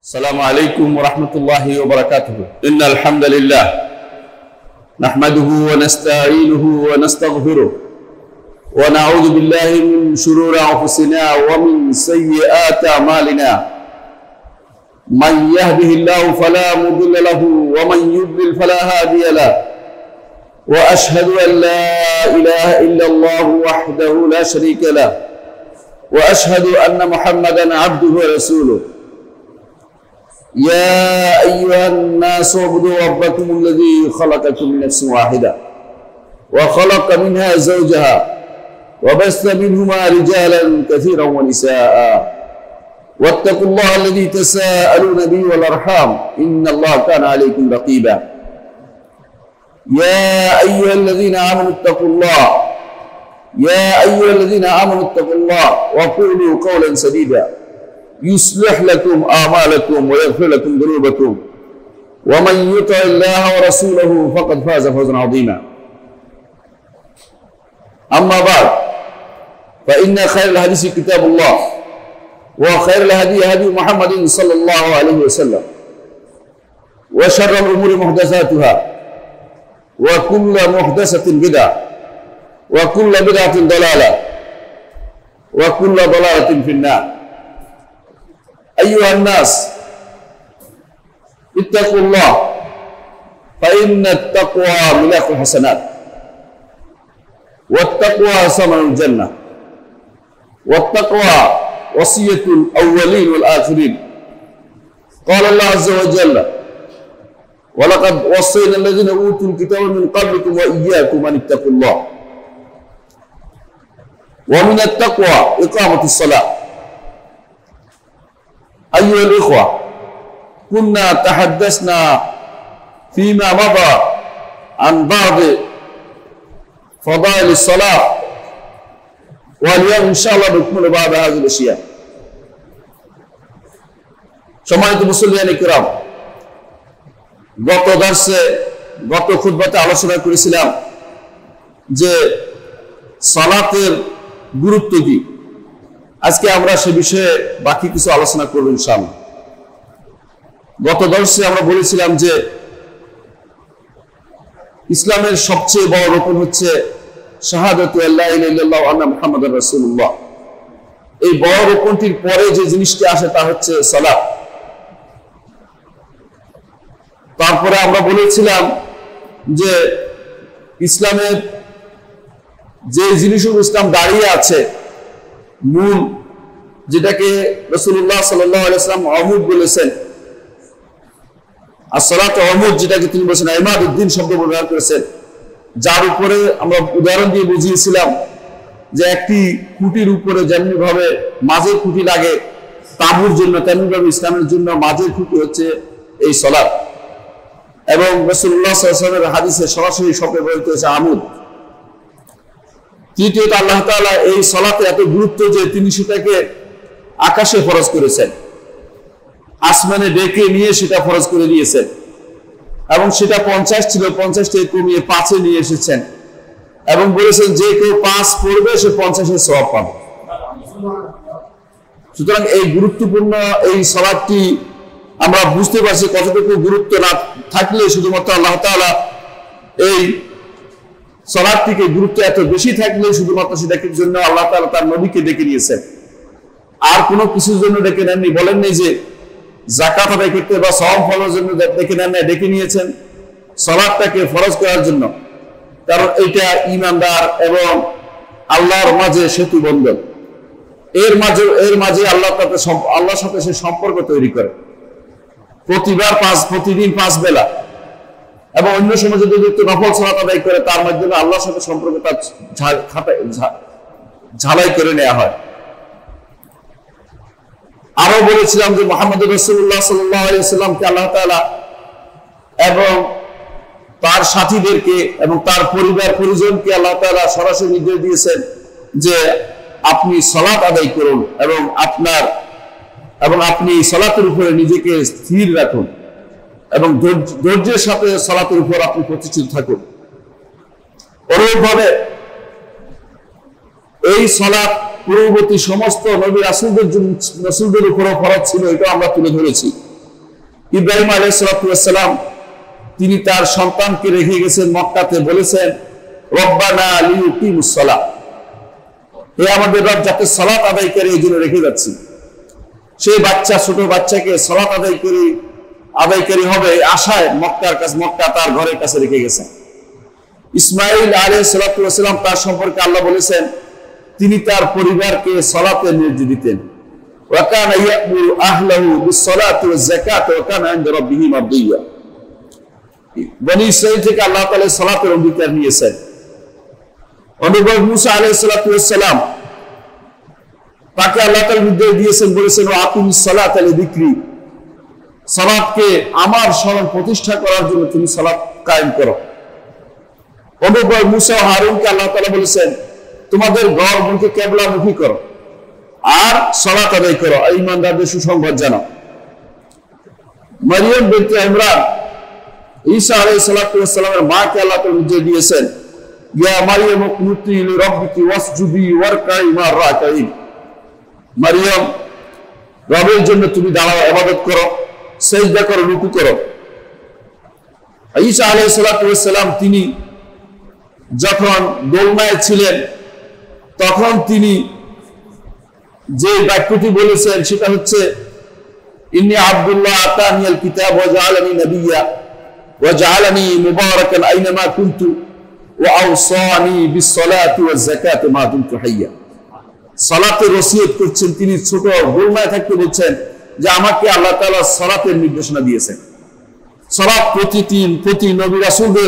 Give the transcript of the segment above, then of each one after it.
السلام عليكم ورحمة الله وبركاته. إن الحمد لله نحمده ونستعينه ونستغفره ونعوذ بالله من شرور أنفسنا ومن سيئات أعمالنا. من يهده الله فلا مضل له ومن يضلل فلا هادي له. وأشهد أن لا إله إلا الله وحده لا شريك له وأشهد أن محمدا عبده ورسوله. يا أيها الناس اعبدوا ربكم الذي خلقكم من نفس واحدة وخلق منها زوجها وبث منهما رجالا كثيرا ونساء واتقوا الله الذي تساءلون به والأرحام إن الله كان عليكم رقيبا. يا أيها الذين آمنوا اتقوا الله وقولوا قولا سديدا يصلح لكم أعمالكم ويغفر لكم ذنوبكم ومن يطع الله ورسوله فقد فاز فوزا عظيما. أما بعد فإن خير الحديث كتاب الله وخير الهدي هدي محمد صلى الله عليه وسلم وشر الأمور محدثاتها وكل محدثة بدعة وكل بدعة ضلالة وكل ضلالة في النار. أيها الناس اتقوا الله فإن التقوى ملاك الحسنات والتقوى ثمن الجنة والتقوى وصية الأولين والآخرين. قال الله عز وجل ولقد وصينا الذين أوتوا الكتاب من قبلكم وإياكم أن اتقوا الله. ومن التقوى إقامة الصلاة. أيها الإخوة كنا تحدثنا فيما مضى عن بعض فضائل الصلاة واليوم إن شاء الله نكمل بعض هذه الأشياء. সম্মানিত মুসল্লিয়ান কিরাম, গত খুতবাতে আলোচনা করেছিলাম যে সালাতের গুরুত্ব কি। আজকে আমরা সে বিষয়ে বাকি কিছু আলোচনা করব ইনশাআল্লাহ। গত দর্শে আমরা বলেছিলাম যে ইসলামের সবচেয়ে বড় রকম হচ্ছে শাহাদাতু আল্লা ইলাহা ইল্লাল্লাহ ওয়া আন্না মুহাম্মাদুর রাসূলুল্লাহ। এই বড় রকমটির পরে যে জিনিসটি আসে তা হচ্ছে সালাত। তারপরে আমরা বলেছিলাম যে ইসলামের যে জিনিসগুলো ইসলাম দাঁড়িয়ে আছে মূল, যেটাকে রাসূলুল্লাহ সাল্লাল্লাহু আলাইহি ওয়াসাল্লাম আমুদ বলেছেন, as-সালাতু আমুদ, যেটাকে তিনি বলেছেন ইমাদুদ্দিন শব্দ ব্যবহার করেছেন, যার উপরে আমরা উদাহরণ দিয়ে বুঝিয়েছিলাম যে একটি খুঁটির উপরে যেমনি ভাবে মাঝের খুঁটি লাগে তাঁবুর জন্য, তেমনি ভাবে ইসলামের জন্য মাঝের খুঁটি হচ্ছে এই সালাত। এবং রাসূলুল্লাহ সাল্লাল্লাহু আলাইহি ওয়াসাল্লামের হাদিসে সরাসরি শব্দে ব্যবহৃত হয়েছে আমুদ। তৃতীয়ত আল্লাহ তাআলা এই সালাতে এত গুরুত্ব যে তিনি সেটাকে আকাশে ফরজ করেছেন, আসমানে ডেকে নিয়ে সেটা ফরজ করে দিয়েছেন এবং সেটা 50 ছিল, 50 থেকে কমিয়ে 5-এ নিয়ে এসেছেন এবং বলেছেন যে কেউ 5 পড়বে সে 50-এর সওয়াব পাবে। সুতরাং এই গুরুত্বপূর্ণ এই সালাতটি আমরা বুঝতে পারছি কতটুকু গুরুত্ব না থাকলে শুধুমাত্র আল্লাহ তাআলা এই সালাতটিকে গুরুত্ব এত বেশি থাকলে শুধুমাত্র সেটাকে জন্য আল্লাহ তাআলা তার নবীকে ডেকে নিয়েছেন, আর কোনো কিছুর জন্য ডেকে নেননি। বলেন নাই যে যাকাত আদায় করতে বা সওয়াব ফলের জন্য ডেকে নেন না, ডেকে নিয়েছেন সালাতটাকে ফরজ করার জন্য। কারণ এটা ঈমানদার এবং আল্লাহর মাঝে সেতু বন্ধন। এর মাঝে আল্লাহর সাথে সে সম্পর্ক তৈরি করে। প্রতিদিন 5 বেলা এবং অন্য সময় যদি একটু নফল সালাত আদায় করে তার মাধ্যমে আল্লাহর সাথে সম্পর্কটা ঝালাই করে নেওয়া হয়। আরো বলেছিলাম যে মুহাম্মদ রাসূলুল্লাহ সাল্লাল্লাহু আলাইহি ওয়াসাল্লামকে আল্লাহ তাআলা এবং তার সাথীদেরকে এবং তার পরিবার পরিজনকে আল্লাহ তাআলা সরাসরি নির্দেশ দিয়েছেন যে আপনি সালাত আদায় করুন এবং আপনি সালাতের উপরে নিজেকে স্থির রাখুন এবং ধৈর্যের সাথে সালাতের উপর আপনি প্রতিষ্ঠিত থাকুন। অনুরূপভাবে এই সালাত পূর্ববর্তী সমস্ত নবী রাসূলদের উপর ফরজ ছিল, এটা আমরা তুলে ধরেছি। ইব্রাহিম আলাইহিস সালাম তিনি তার সন্তানকে রেখে গেছেন মক্কাতে, বলেছেন রব্বানা লিয়ুকিমুস সালাহ, হে আমাদের রব যাতে সালাত আদায় করে এই জন্য রেখে যাচ্ছি। সেই বাচ্চা, ছোট বাচ্চাকে সালাত আদায়কারী হবে আশায় মক্কা তার ঘরের কাছে রেখে গেছেন। ইসমাইল আলাইহিস সালাম তার সম্পর্কে আল্লাহ বলেছেন তিনি তার পরিবারকে সালাতে নির্দেশ দিতেন। ওয়া কানা ইয়া'মুরু আহলাহু বিস-সালাতি ওয়াজ-যাকাতি ওয়া কানা 'ইনদা রাব্বিহি মারদিয়্যা। বনী ইসরাঈল থেকে আল্লাহ তাআলা সালাতের অঙ্গীকার নিয়েছেন। অনুভব মুসা আলাইহিস সালাম তাকে আল্লাহ তাআলা নির্দেশ দিয়েছেন, বলেছেন আকিমিস সালাতা লিযিকরি, সালাতকে আমার স্মরণ প্রতিষ্ঠা করার জন্য তুমি সালাত কায়েম করো। অনুভব মুসা ও হারুনকে আল্লাহ তাআলা বলেছেন তোমাদের ঘরগুলোকে কিবলামুখী করো আর সালাত আদায় করো, ঈমানদারদের সুসংবাদ জানাও। মারিয়াম বিনতে ইমরান ঈসা আলাইহিস সালামের মাকে আল্লাহ তাআলা নির্দেশ দিয়েছেন ইয়া মারিয়াম কুনুতি লিরাব্বিকি ওয়াসজুদি ওয়ারকাই মা'র রাকিঈন, মারিয়াম রবের জন্য তুমি দাঁড়াও, ইবাদত করো, সিজদা করো, রুকু করো। ঈসা আলাইহিস সালাম তিনি যখন দোলনায় ছিলেন তখন তিনি যে বাক্যটি বলেছেন সেটা হচ্ছে ইন্নী আব্দুল্লাহ আতানিয়াল কিতাব ওয়া জাআলানি নাবিয়্যা ওয়া জাআলানি মুবারাকান আইনামা কুনতু ওয়া আওসানি বিস-সালাতি ওয়াজ-যাকাতি মা দুমতু হাইয়্যা। সালাতের ওসিয়ত করছেন তিনি, ছোট দোলনায় থাকতে বলছেন যে আমাকে আল্লাহ তাআলা সালাতের নির্দেশনা দিয়েছেন। সালাত প্রতি নবী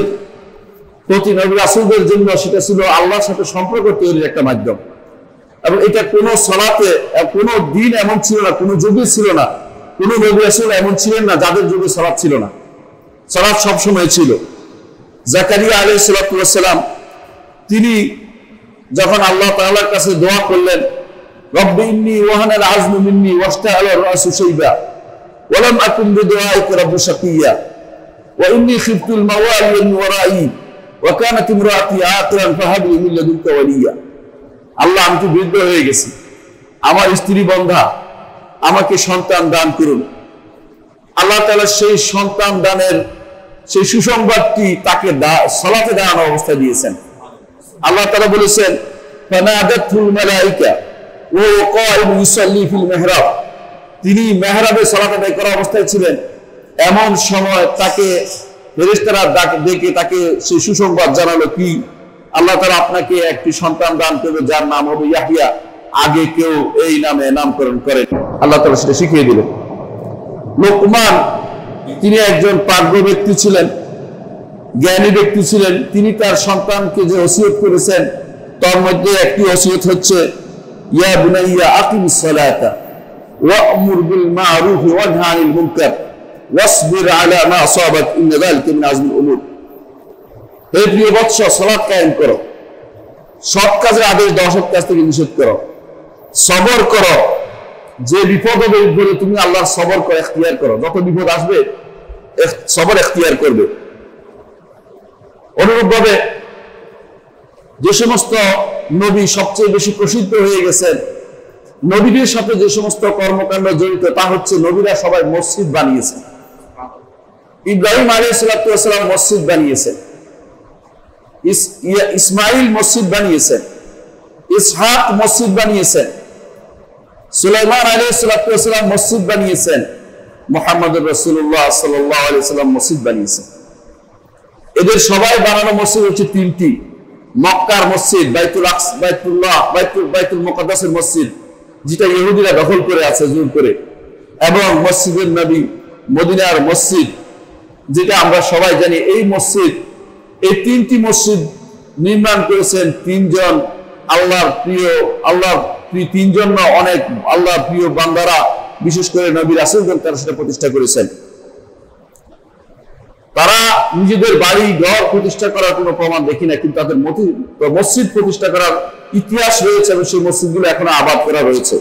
রাসূলদের জন্য সেটা ছিল আল্লাহর সাথে সম্পর্ক তৈরির একটা মাধ্যম, এবং এটা কোন সালাতে কোন দিন এমন ছিল না, কোন যুগে ছিল না, কোন নবী রাসূল এমন ছিলেন না যাদের যুগে সালাত ছিল না। সালাত সবসময় ছিল। জাকারিয়া আলাইহিস সালাম তিনি যখন আল্লাহ তাআলার কাছে দোয়া করলেন রব্বি ইন্নী ওয়াহানাল আযমু মিন্নী ওয়াশতাআলা রাসু শাইবা ওয়া লাম আকুন বিদুআইকা রাব্বি শাকিয়্যা ওয়া ইন্নী খিফতুল মাওয়ালিয়া মিন ওয়ারাই ওয়া কানাত ইমরাতি আকিরান ফাহাব লি মিন লাদুনকা ওয়ালিয়্যা। আল্লাহ আমি তো বৃদ্ধ হয়ে গেছি, আমার স্ত্রী বন্ধা, আমাকে সন্তান দান করুন। আল্লাহ তাআলা সেই সন্তান দানের সেই সুসংবাদটি তাকে সালাতে দাঁড়ানো অবস্থায় দিয়েছেন। আল্লাহ তাআলা বলেছেন ফানাদাতুল মালায়েকা ওয়া কায়িমুন ইউসাল্লি ফিল মিহরাব, তিনি মেহরাবে সালাত আদায় করা অবস্থায় ছিলেন, এমন সময় তাকে ফেরেশতারা ডেকে তাকে সেই সুসংবাদ জানালো কি আল্লাহ তাআলা আপনাকে একটি সন্তান দান করবে যার নাম হবে ইয়াহইয়া, আগে কেউ এই নামে নামকরণ করেন। আল্লাহ তাআলা সেটা শিখিয়ে দিলেন। লোকমান তিনি একজন প্রাজ্ঞ ব্যক্তি ছিলেন, জ্ঞানী ব্যক্তি ছিলেন। তিনি তার সন্তানকে যে ওসিয়ত করেছেন তার মধ্যে একটি ওসিয়ত হচ্ছে ইয়া বুনাইয়া আকিমিস সালাতা ওয়া'মুর বিল মা'রুফ ওয়ানহা আনিল মুনকার ওয়াসবির আলা মা আসাবাক ইন্না যালিকা মিন আযমিল উমুর। হে প্রিয় বৎস, সালাত কায়েম করো, সৎ কাজের আদেশ দাও, অসৎ কাজ থেকে নিষেধ করো, সবর করো, যে বিপদ হবে বলে তুমি আল্লাহর সবর করে ইখতিয়ার করো, যত বিপদ আসবে সবর ইখতিয়ার করবে। অনুরূপভাবে যে সমস্ত নবী সবচেয়ে বেশি প্রসিদ্ধ হয়ে গেছেন, নবীদের সাথে যে সমস্ত কর্মকাণ্ড জড়িত তা হচ্ছে নবীরা সবাই মসজিদ বানিয়েছেন। ইব্রাহিম আলাইহিস সালাম মসজিদ বানিয়েছেন, ইসমাইল মসজিদ বানিয়েছেন, ইসহাক মসজিদ বানিয়েছেন, সুলাইমান আলাইহিস সালাম মসজিদ বানিয়েছেন, মুহাম্মদ রাসূলুল্লাহ সাল্লাল্লাহু আলাইহি সাল্লাম মসজিদ বানিয়েছেন। এদের সবাই বানানো মসজিদ হচ্ছে তিনটি: মক্কার মসজিদ, বাইতুল মুকাদ্দাসের মসজিদ যেটা ইহুদিরা দখল করে আছে জোর করে, এবং মসজিদের নবী মদিনার মসজিদ যেটা আমরা সবাই জানি। এই মসজিদ, এই তিনটি মসজিদ নির্মাণ করেছেন তিনজন আল্লাহর তিনজন অনেক আল্লাহর প্রিয় বান্দারা, বিশেষ করে নবী রাসূলগণ তারা সেটা প্রতিষ্ঠা করেছেন। তারা নিজেদের বাড়ি ঘর প্রতিষ্ঠা করার কোনো প্রমাণ দেখি না, কিন্তু তাদের মসজিদ প্রতিষ্ঠা করার ইতিহাস রয়েছে এবং সেই মসজিদগুলো এখনো আবাদ করা রয়েছে।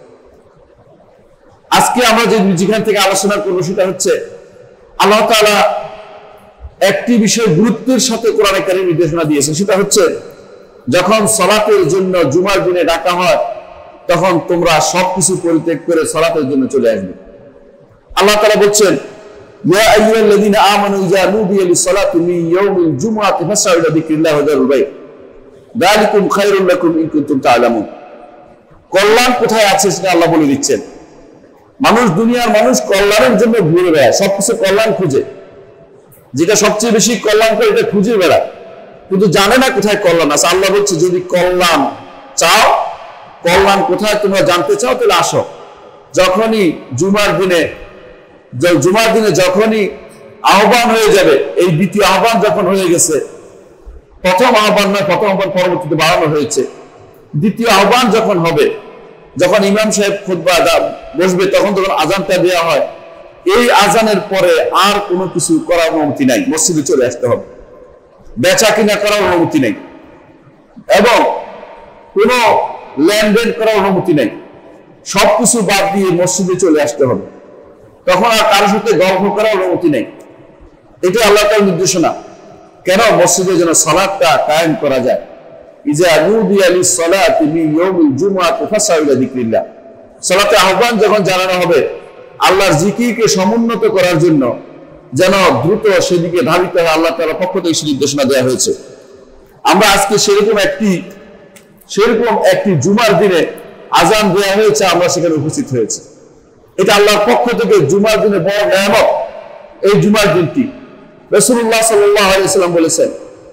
আজকে আমরা যেখান থেকে আলোচনা করবো সেটা হচ্ছে আল্লাহ তাআলা একটি বিষয় গুরুত্বের সাথে কোরআনে কারীমে নির্দেশনা দিয়েছে, সেটা হচ্ছে যখন সালাতের জন্য জুমার দিনে ডাকা হয় তখন তোমরা সবকিছু পরিত্যাগ করে সালাতের জন্য চলে আসবে। আল্লাহ তাআলা বলছেন ইয়া আইয়ুহাল্লাযীনা আমানু ইযা নুদিয়া লিস-সালাতি মিন ইয়াউমিল জুমআতি ফাসআউ ইলা যিকরিল্লাহি ওয়া যারুল বাই', যালিকুম খায়রুল লাকুম ইন কুনতুম তা'লামুন। কল্যাণ কোথায় আছে সেটা আল্লাহ বলে দিচ্ছেন। দুনিয়ার মানুষ কল্যাণের জন্য ঘুরে বেড়ায়, সবকিছু কল্যাণ খুঁজে, যেটা সবচেয়ে বেশি কল্যাণ করে এটা খুঁজে বেড়ায়, কিন্তু জানে না কোথায় কল্যাণ আছে। আল্লাহ বলছে যদি কল্যাণ চাও, কল্যাণ কোথায় তোমরা জানতে চাও, তাহলে আসো। যখনই জুমার দিনে যখনই আহ্বান হয়ে যাবে, এই দ্বিতীয় আহ্বান যখন হয়ে গেছে, প্রথম আহ্বান নয়, প্রথম আহ্বান পরবর্তীতে বাড়ানো হয়েছে, দ্বিতীয় আহ্বান যখন হবে, যখন ইমাম সাহেব খুতবা বসবে, তখন আজানটা দেওয়া হয়। এই আজানের পরে আর কোনো কিছু করার অনুমতি নাই, মসজিদে চলে আসতে হবে। বেচা কিনা করার অনুমতি নেই এবং কোনো লেনদেন করার অনুমতি নেই, সবকিছু বাদ দিয়ে মসজিদে চলে আসতে হবে। তখন আর কারোর সাথে গল্প করার অনুমতি নেই। এটা আল্লাহ তাআলার নির্দেশনা। কেন? মসজিদে যেন সালাতটা কায়েম করা যায়। ইযা নুদিয়া লিস-সালাতি মিন ইয়াউমিল জুমআতি ফাসআউ ইলা যিকরিল্লাহ, সালাতে আহ্বান যখন জানানো হবে, আল্লাহর জিকিরকে সমুন্নত করার জন্য যেন দ্রুত সেদিকে ধাবিত হয়, আল্লাহ তাআলার পক্ষ থেকে সেই নির্দেশনা দেওয়া হয়েছে। আমরা আজকে সেরকম একটি জুমার দিনে আজান দেওয়া হয়েছে, আমরা সেখানে উপস্থিত হয়েছি। এটা আল্লাহর পক্ষ থেকে জুমার দিনে বড় নিয়ামত। এই জুমার দিনটি রাসূলুল্লাহ সাল্লাল্লাহু আলাইহি ওয়াসাল্লাম বলেছেন,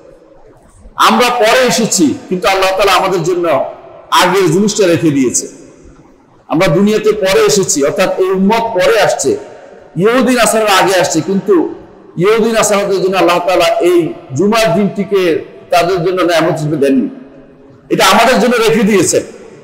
আমরা পরে এসেছি কিন্তু আল্লাহ তাআলা আমাদের জন্য আগের জিনিসটা রেখে দিয়েছে। আমরা দুনিয়াতে পরে এসেছি, অর্থাৎ এই উম্মত পরে আসছে, ইহুদি নাসারারা আগে আসছে, কিন্তু ইহুদি নাসারাদের জন্য আল্লাহ তাআলা এই জুমার দিনটিকে তাদের জন্য নিয়ামত হিসেবে দেননি, এটা আমাদের জন্য রেখে দিয়েছেন।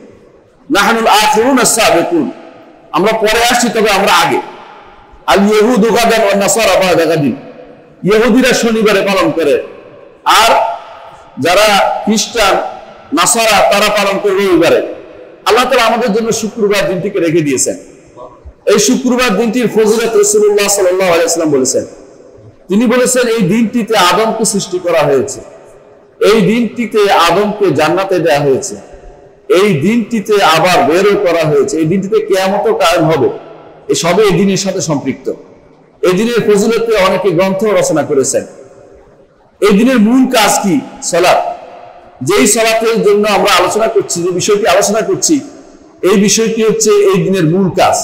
নাহনুল আখিরুন আস-সাবিকুন, আমরা পরে আসছি তবে আমরা আগে। আল ইয়াহুদু গাদান ওয়ান নাসারা বা'দা গাদিন, ইহুদিরা শনিবারে পালন করে, আর যারা খ্রিস্টান নাসারা তারা পালন করে রবিবারে। আল্লাহ তাআলা আমাদের জন্য শুক্রবার দিনটিকে রেখে দিয়েছেন। এই শুক্রবার দিনটির ফজিলত রাসূলুল্লাহ সাল্লাল্লাহু আলাইহি ওয়াসাল্লাম বলেছেন। তিনি বলেছেন এই দিনটিতে আদমকে সৃষ্টি করা হয়েছে, এই দিনটিতে আদমকে জান্নাতে দেওয়া হয়েছে, এই দিনটিতে আবার বেরও করা হয়েছে, এই দিনটিতে কিয়ামতও কায়েম হবে। এই সবে এই দিনের সাথে সম্পৃক্ত। এই দিনের ফজিলতে অনেকে গ্রন্থ রচনা করেছেন। এই দিনের মূল কাজ কি? সালাত। যেই সালাতের জন্য আমরা আলোচনা করছি, যে বিষয়টি আলোচনা করছি, এই বিষয়টি হচ্ছে এই দিনের মূল কাজ।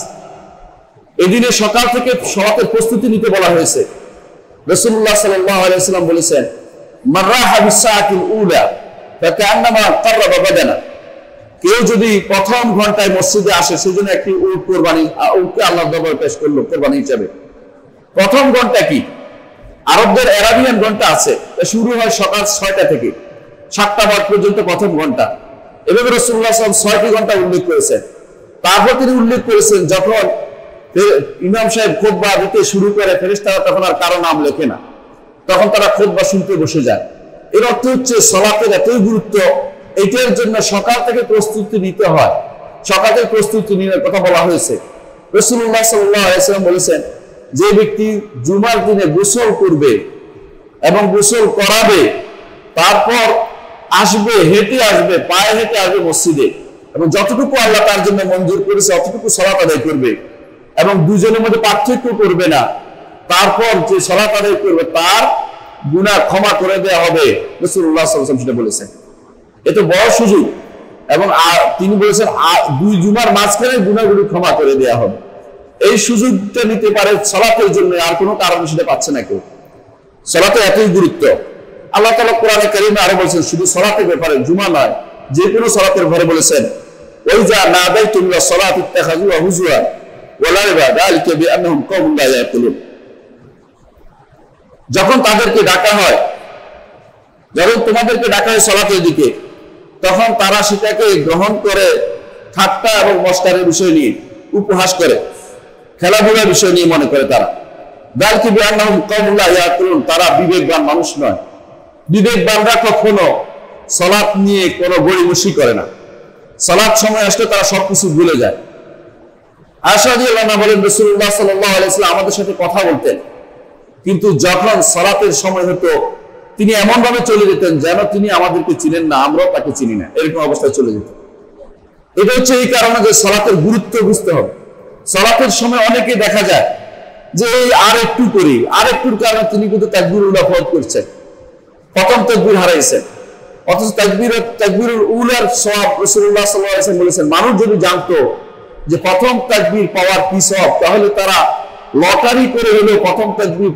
এই দিনে সকাল থেকে সালাতের প্রস্তুতি নিতে বলা হয়েছে। রাসূলুল্লাহ সাল্লাল্লাহু আলাইহি ওয়াসাল্লাম বলেছেন, মান রাহা বিস-সাআতিল উলা ফাকান্নামা কাররাবা বাদানা, কেউ যদি প্রথম ঘন্টায় মসজিদে আসে, সেজন্য একটি উট কুরবানি, উটকে আল্লাহর দরবারে পেশ করলো কুরবানি হিসেবে। প্রথম ঘন্টা কি? আরবদের অ্যারাবিয়ান ঘন্টা আছে, শুরু হয় সকাল 6টা থেকে 7টা বাদ পর্যন্ত প্রথম ঘন্টা। এভাবে রাসূলুল্লাহ সাল্লাল্লাহু আলাইহি ওয়াসাল্লাম 6টি ঘন্টা উল্লেখ করেছেন। তারপর তিনি উল্লেখ করেছেন, যখন ইমাম সাহেব খুতবা দিতে শুরু করে, ফেরেশতারা তখন আর কারো নাম লেখে না, তখন তারা খুতবা শুনতে বসে যায়। এর অর্থ হচ্ছে সালাতের এতই গুরুত্ব, এটার জন্য সকাল থেকে প্রস্তুতি নিতে হয়। সকাল থেকে প্রস্তুতি নেওয়ার কথা বলা হয়েছে। রাসূলুল্লাহ সাল্লাল্লাহু আলাইহি ওয়াসাল্লাম বলেছেন, যে ব্যক্তি জুমার দিনে গোসল করবে এবং গোসল করাবে, তারপর আসবে, হেঁটে আসবে, পায়ে হেঁটে আসবে মসজিদে, এবং যতটুকু আল্লাহ তার জন্য মঞ্জুর করেছে অতটুকু সালাত আদায় করবে, এবং দুজনের মধ্যে পার্থক্য করবে না, তারপর যে সালাত আদায় করবে তার গুনাহ ক্ষমা করে দেওয়া হবে। রাসূলুল্লাহ সাল্লাল্লাহু আলাইহি ওয়াসাল্লাম সেটা বলেছেন। এত বড় সুযোগ, এবং তিনি বলেছেন দুই জুমার মাঝখানে গুনাহগুলো ক্ষমা করে দেওয়া হবে। এই সুযোগটা নিতে পারে সালাতের জন্য, আর কোনো কারণে সেটা পাচ্ছে না কেউ। সালাতে এতই গুরুত্ব। আল্লাহ তাআলা কোরআনে কারীমে আরো বলেছেন, শুধু সালাতের ব্যাপারে, জুমা নয়, যে কোনো সালাতের ব্যাপারে বলেছেন, ওয়াইজা নাদাইতুম ইলা সালাতি ইত্তাখাযুহা হুজুয়া ওয়া লাইবা যালিকা বিআন্নাহুম কওমুন লা ইয়াকুলুন। যখন তাদেরকে ডাকা হয়, যখন তোমাদেরকে ডাকা হয় সালাতের দিকে, তখন তারা সেটাকে গ্রহণ করে ঠাট্টা এবং মস্কারের বিষয় নিয়ে, উপহাস করে, খেলাধুলার বিষয় নিয়ে মনে করে তারা। যালিকা বিআন্নাহুম কওমুন লা ইয়াকুলুন, তারা বিবেকবান মানুষ নয়। বিবেকবানরা কখনো সালাত নিয়ে কোনো গড়িমসি করে না। সালাত সময় আসলে তারা সবকিছু ভুলে যায়। আয়েশা রাদিয়াল্লাহু আনহা বলেন, রাসূলুল্লাহ সাল্লাল্লাহু আলাইহি ওয়াসাল্লাম আমাদের সাথে কথা বলতেন, কিন্তু যখন সালাতের সময় হতো তিনি এমন ভাবে চলে যেতেন যেন তিনি আমাদেরকে চিনেন না, আমরাও তাকে চিনি না, এরকম অবস্থায় চলে যেতেন। এটা হচ্ছে এই কারণে যে সালাতের গুরুত্ব বুঝতে হবে। সালাতের সময় অনেকে দেখা যায় যে এই আর একটু করি, আর একটুর কারণে তিনি কিন্তু তাকবীর উলা ফরজ করছেন, প্রথম তাকবীর হারাইছেন। অথচ তাকবীর উলার সওয়াব রাসূলুল্লাহ সাল্লাল্লাহু আলাইহি ওয়াসাল্লাম বলেছেন, মানুষ যদি জানতো যে প্রথম তাকবীর পাওয়ার কি সওয়াব, তাহলে তারা লটারি করে হলেও প্রথম তাকবীর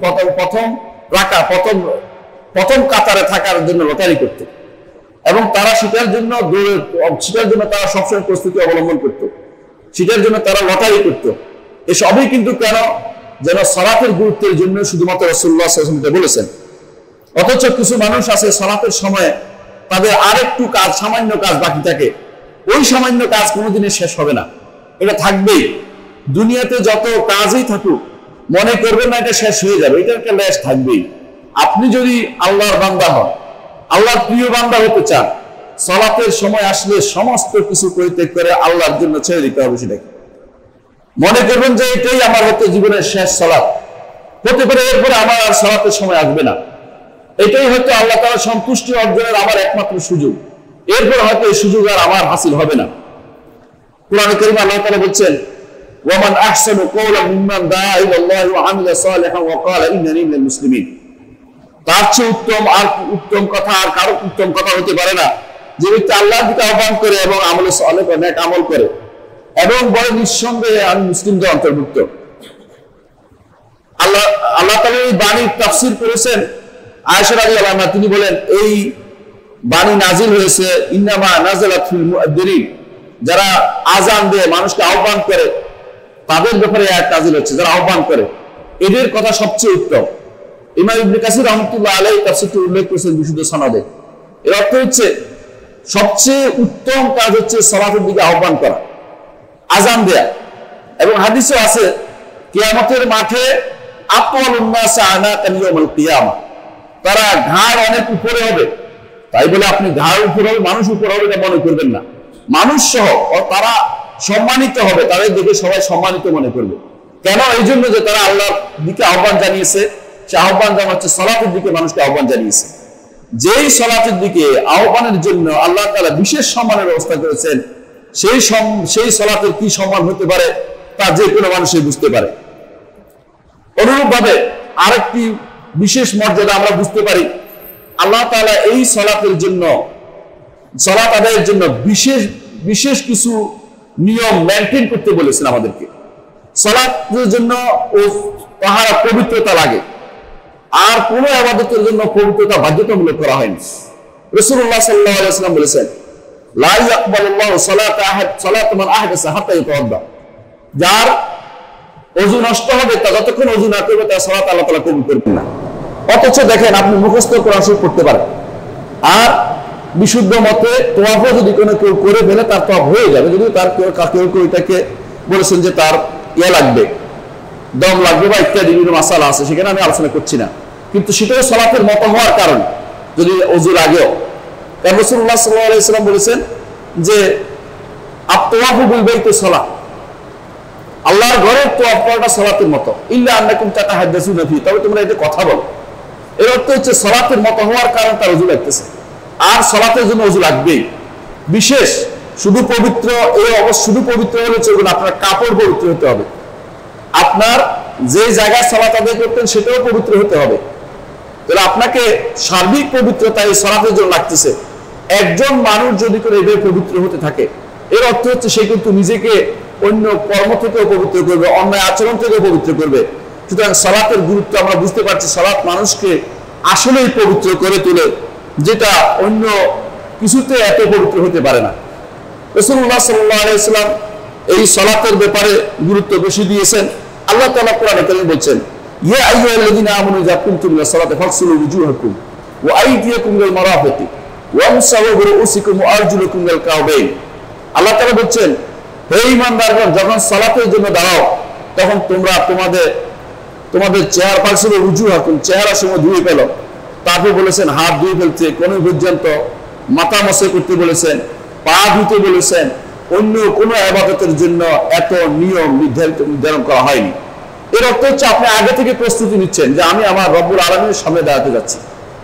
প্রথম কাতারে থাকার জন্য লটারি করত, এবং তারা সেটার জন্য তারা সবসময় প্রস্তুতি অবলম্বন করত, সেটার জন্য তারা লটারি করত। এসবই কিন্তু কেন? যেন সালাতের গুরুত্বের জন্য শুধুমাত্র রাসূলুল্লাহ সাল্লাল্লাহু আলাইহি ওয়াসাল্লাম বলেছেন। অথচ কিছু মানুষ আছে সালাতের সময় তাদের আরেকটু কাজ, সামান্য কাজ বাকি থাকে, ওই সামান্য কাজ কোনোদিনই শেষ হবে না, এটা থাকবেই। দুনিয়াতে যত কাজই থাকুক মনে করবেন না এটা শেষ হয়ে যাবে, এটা একটা লেশ থাকবেই। আপনি যদি আল্লাহর বান্দা হন, আল্লাহর প্রিয় বান্দা হতে চান, সালাতের সময় আসলে সমস্ত কিছু পরিত্যাগ করে আল্লাহর জন্য ছেড়ে দিতে হবে। সেটাকে মনে করবেন যে এটাই আমার হয়তো জীবনের শেষ সালাত, হতে পারে এরপরে আমার আর সালাতের সময় আসবে না, এটাই হয়তো আল্লাহ তাআলার সন্তুষ্টি অর্জনের আমার একমাত্র সুযোগ, এরপর হয়তো এই সুযোগ আর আমার হাসিল হবে না। কোরআনে কারীমে আল্লাহ তাআলা বলছেন, ওয়ামান আহসানু কওলান মিম্মান দাআ ইলাল্লাহি ওয়া আমিলা সালিহান ওয়া ক্বালা ইন্নানী মিনাল মুসলিমিন। তার চেয়ে উত্তম কথা আর কারো উত্তম কথা হতে পারে না যে ব্যক্তি আল্লাহর দিকে আহ্বান করে এবং আমলে সালেহ করে, নেক আমল করে এবং বলে নিঃসন্দেহে আমি মুসলিমদের অন্তর্ভুক্ত। আল্লাহ তাআলা এই বাণীর তাফসীর করেছেন আয়েশা রাদিয়াল্লাহু আনহা, তিনি বলেন এই বাণী নাজিল হয়েছে ইন্নামা নাযালাত ফিল মুআদ্দিরিন, যারা আযান দিয়ে মানুষকে আহ্বান করে তাদের ব্যাপারে আয়াত নাজিল হচ্ছে, যারা আহ্বান করে এদের কথা সবচেয়ে উত্তম। ইমাম ইবনে কাসির রাহমাতুল্লাহ আলাইহি তাফসীরে উল্লেখ করেছেন বিশুদ্ধ সনদে। এর অর্থ হচ্ছে সবচেয়ে উত্তম কাজ হচ্ছে সালাতের দিকে আহ্বান করা, আযান দেয়া। এবং হাদিসে আছে কিয়ামতের মাঠে আতওয়ালুন নাস আনাকান ইয়াউমাল কিয়ামা, তারা ঘাড় অনেক উপরে হবে। তাই বলে আপনি ঘাড় উপরে হবে, মানুষ উপরে হবে এটা মনে করবেন না, মানুষ সহ তারা সম্মানিত হবে, তাদের দেখে সবাই সম্মানিত মনে করবে। কেন? এই জন্য যে তারা আল্লাহর দিকে আহ্বান জানিয়েছে, সে আহ্বান জানাচ্ছে সালাতের দিকে মানুষকে আহ্বান জানিয়েছে। যেই সালাতের দিকে আহ্বানের জন্য আল্লাহ তাআলা বিশেষ সম্মানের ব্যবস্থা করেছেন, সেই সালাতের কি সম্মান হতে পারে তা যে কোনো মানুষই বুঝতে পারে। অনুরূপভাবে আরেকটি বিশেষ মর্যাদা আমরা বুঝতে পারি, আল্লাহ তাআলা এই সালাতের জন্য, সালাত আদায়ের জন্য বিশেষ কিছু নিয়ম মেনটেন করতে বলেছেন আমাদেরকে। সালাতের জন্য তাহারা পবিত্রতা লাগে, আর কোন ইবাদতের জন্য পবিত্রতা বাধ্যতামূলক করা হয়নি। রাসূলুল্লাহ সাল্লাল্লাহু আলাইহি ওয়াসাল্লাম বলেছেন, লা ইয়াকবালুল্লাহু সালাতা মান আহদাসা হাত্তা ইয়াতাওয়াদ্দা, যার ওযু নষ্ট হবে তা যতক্ষণ ওযু না করবে তার সালাত আল্লাহ তাআলা কবুল করবেন না। অথচ দেখেন আপনি মুখস্থ কোরআন শরীফ পড়তে পারেন, আর বিশুদ্ধ মতে তোয়াফও যদি কোনো কেউ করে ফেলে তার তোয়াফ হয়ে যাবে, যদি তার কেউ এটাকে বলেছেন যে তার লাগবে, দম লাগবে বা ইত্যাদি বিভিন্ন মাসালা আছে, সেখানে আমি আলোচনা করছি না, কিন্তু সেটাও সালাতের মতো হওয়ার কারণ যদি ওযুর আগেও। রাসূলুল্লাহ সাল্লাল্লাহু আলাইহি ওয়াসাল্লাম বলেছেন যে আত-তাওয়াফু বিল বাইতি সালাত, আল্লাহর ঘরের তোয়াফ করাটা সালাতের মতো, ইল্লা আন্নাকুম তাতাহাদ্দাসুনা ফি, তবে তোমরা এতে কথা বলো। এর অর্থ হচ্ছে সালাতের মতো হওয়ার কারণ তার ওযু লাগতেছে, আর সালাতের জন্য ওযু লাগবেই। বিশেষ শুধু পবিত্র শুধু পবিত্র হলে চলবে না, আপনার কাপড় পবিত্র হতে হবে, আপনার যে জায়গায় সালাত আদায় করতেন সেটাও পবিত্র হতে হবে। তাহলে আপনাকে সার্বিক পবিত্রতা এই সালাতের জন্য লাগতেছে। একজন মানুষ যদি করে এভাবে পবিত্র হতে থাকে, এর অর্থ হচ্ছে সে কিন্তু নিজেকে অন্য কর্ম থেকেও পবিত্র করবে, অন্যায় আচরণ থেকেও পবিত্র করবে। সুতরাং সালাতের গুরুত্ব আমরা বুঝতে পারছি, সালাত মানুষকে আসলেই পবিত্র করে তোলে, যেটা অন্য কিছুতে এত পবিত্র হতে পারে না। রাসূলুল্লাহ সাল্লাল্লাহু আলাইহি ওয়াসাল্লাম এই সালাতের ব্যাপারে গুরুত্ব বেশি দিয়েছেন। আল্লাহ তাআলা কোরআনে কারীমে বলছেন, ইয়া আইয়ুহাল্লাযীনা আমানু ইযা কুমতুম ইলা সালাতি ফাগসিলু ওয়ুজুহাকুম ওয়া আইদিয়াকুম ইলাল মারাফিকি ওয়ামসাহু বিরুউসিকুম ওয়া আরজুলাকুম ইলাল কাওবাইন। আল্লাহ তাআলা বলছেন, হে ঈমানদারগণ, যখন সালাতের জন্য দাঁড়াও তখন তোমরা তোমাদের চেহারা ফাগসিলু ওয়ুজুহাকুম, চেহারা সময় ধুয়ে ফেলো। তারপর বলেছেন হাত ধুয়ে ফেলতে, কোন পর্যন্ত মাথা মসে করতে বলেছেন, পা ধুতে বলেছেন। অন্য কোনো ইবাদতের জন্য এত নিয়ম নির্ধারণ করা হয়নি। এর অর্থ হচ্ছে আপনি আগে থেকে প্রস্তুতি নিচ্ছেন যে আমি আমার রব্বুল আলামিনের সামনে দাঁড়াতে যাচ্ছি,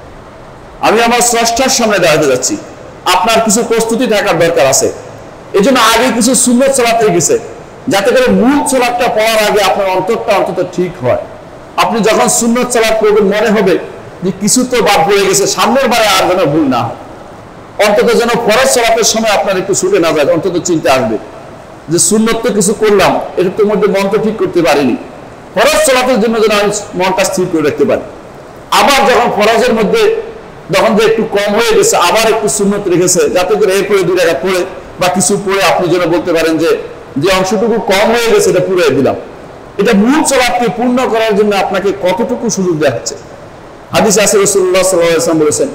আমি আমার স্রষ্টার সামনে দাঁড়াতে যাচ্ছি। আপনার কিছু প্রস্তুতি থাকার দরকার আছে। এই জন্য আগে কিছু সুন্নত সালাত হয়ে গেছে, যাতে করে মূল সালাতটা পড়ার আগে আপনার অন্তরটা অন্তত ঠিক হয়। আপনি যখন সুন্নত সালাত পড়বেন মনে হবে যে কিছু তো বাদ পড়ে গেছে, সামনের বারে আর যেন ভুল না হয়। অন্তত যেন ফরজ সালাতের সময় আপনার একটু ছুটে না যায়, অন্তত চিন্তা আসবে যে সুন্নত তো কিছু করলাম, এটার তো মধ্যে মন তো ঠিক করতে পারিনি, ফরজ সালাতের জন্য যেন আমি মনটা স্থির করে রাখতে পারি। আবার যখন ফরজের মধ্যে যখন যে একটু কম হয়ে গেছে আবার একটু সুন্নত রেখেছে, যাতে করে এরপরে 2 রাকাত পড়ে বা কিছু পড়ে আপনি যেন বলতে পারেন যে অংশটুকু কম হয়ে গেছে এটা পুরো দিলাম। এটা মূল সালাতকে পূর্ণ করার জন্য আপনাকে কতটুকু সুযোগ দেওয়া হচ্ছে। হাদিসে আছে রাসূলুল্লাহ সাল্লাল্লাহু আলাইহি ওয়াসাল্লাম বলেছেন,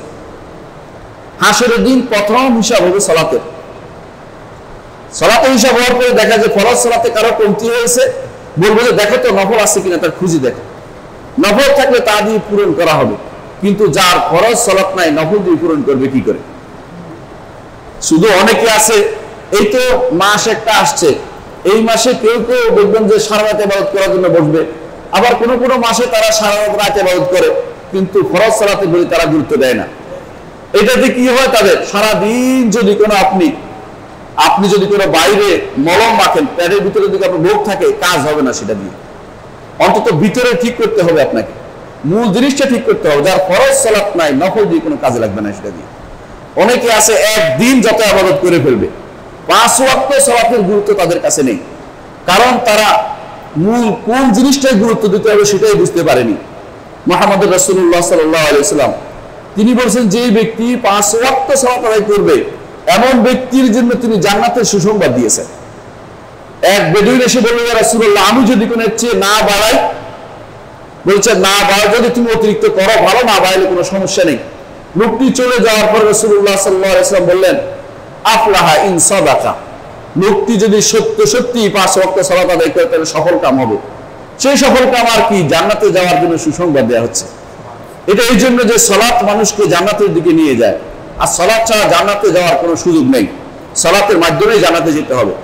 হাসরের দিন প্রথম হিসাব হবে সালাতের। সালাতের হিসাব হওয়ার পরে দেখা যায় ফরজ সালাতে কারো কমতি হয়েছে, বলবো যে দেখো তো নফল আছে কিনা, তার খুঁজে দেখো, নফল থাকলে তা দিয়ে পূরণ করা হবে। কিন্তু যার ফরজ সালাত নাই নফল দিয়ে পূরণ করবে কি করে? শুধু অনেকে আছে এই তো মাস একটা আসছে, এই মাসে কেউ কেউ দেখবেন যে সারা রাত ইবাদত করার জন্য বসবে, আবার কোনো কোনো মাসে তারা সারা রাত ইবাদত করে কিন্তু ফরজ সালাতে বলে তারা গুরুত্ব দেয় না। এটাতে কি হয় তাদের সারাদিন যদি কোনো আপনি যদি কোনো বাইরে মলম মাখেন, প্যাডের ভিতরে যদি আপনার রোগ থাকে কাজ হবে না সেটা দিয়ে। অন্তত ভিতরে ঠিক করতে হবে, আপনাকে মূল জিনিসটা ঠিক করতে হবে। যার ফরজ সালাত নাই নফল দিয়ে কোনো কাজে লাগবে না সেটা দিয়ে। অনেকে আছে একদিন যত ইবাদত করে ফেলবে, 5 ওয়াক্ত সালাতের গুরুত্ব তাদের কাছে নেই, কারণ তারা মূল কোন জিনিসটাই গুরুত্ব দিতে হবে সেটাই বুঝতে পারেনি। মুহাম্মদ রাসূলুল্লাহ সাল্লাল্লাহু আলাইহি ওয়াসাল্লাম তিনি বলেছেন যে ব্যক্তি 5 ওয়াক্ত সালাত আদায় করবে এমন ব্যক্তির জন্য তিনি জান্নাতের সুসংবাদ দিয়েছেন। এক বেদুইন এসে বলল, ইয়া রাসূলুল্লাহ আমি যদি কোনো চেয়ে না বাড়াই, বলছে না বাড়াই যদি তুমি অতিরিক্ত করো ভালো, না বাড়াইলে কোনো সমস্যা নেই। লোকটি চলে যাওয়ার পর রাসূলুল্লাহ সাল্লাল্লাহু আলাইহি ওয়াসাল্লাম বললেন, আফলাহা ইন সাদাকা, লোকটি যদি সত্যি 5 ওয়াক্ত সালাত আদায় করে তাহলে সফল কাম হবে। সেই সফল কাম আর কি? জান্নাতে যাওয়ার জন্য সুসংবাদ দেওয়া হচ্ছে। এটা এই জন্য যে সালাত মানুষকে জান্নাতের দিকে নিয়ে যায়, আর সালাত ছাড়া জান্নাতে যাওয়ার কোনো সুযোগ নেই, সালাতের মাধ্যমেই জান্নাতে যেতে হবে।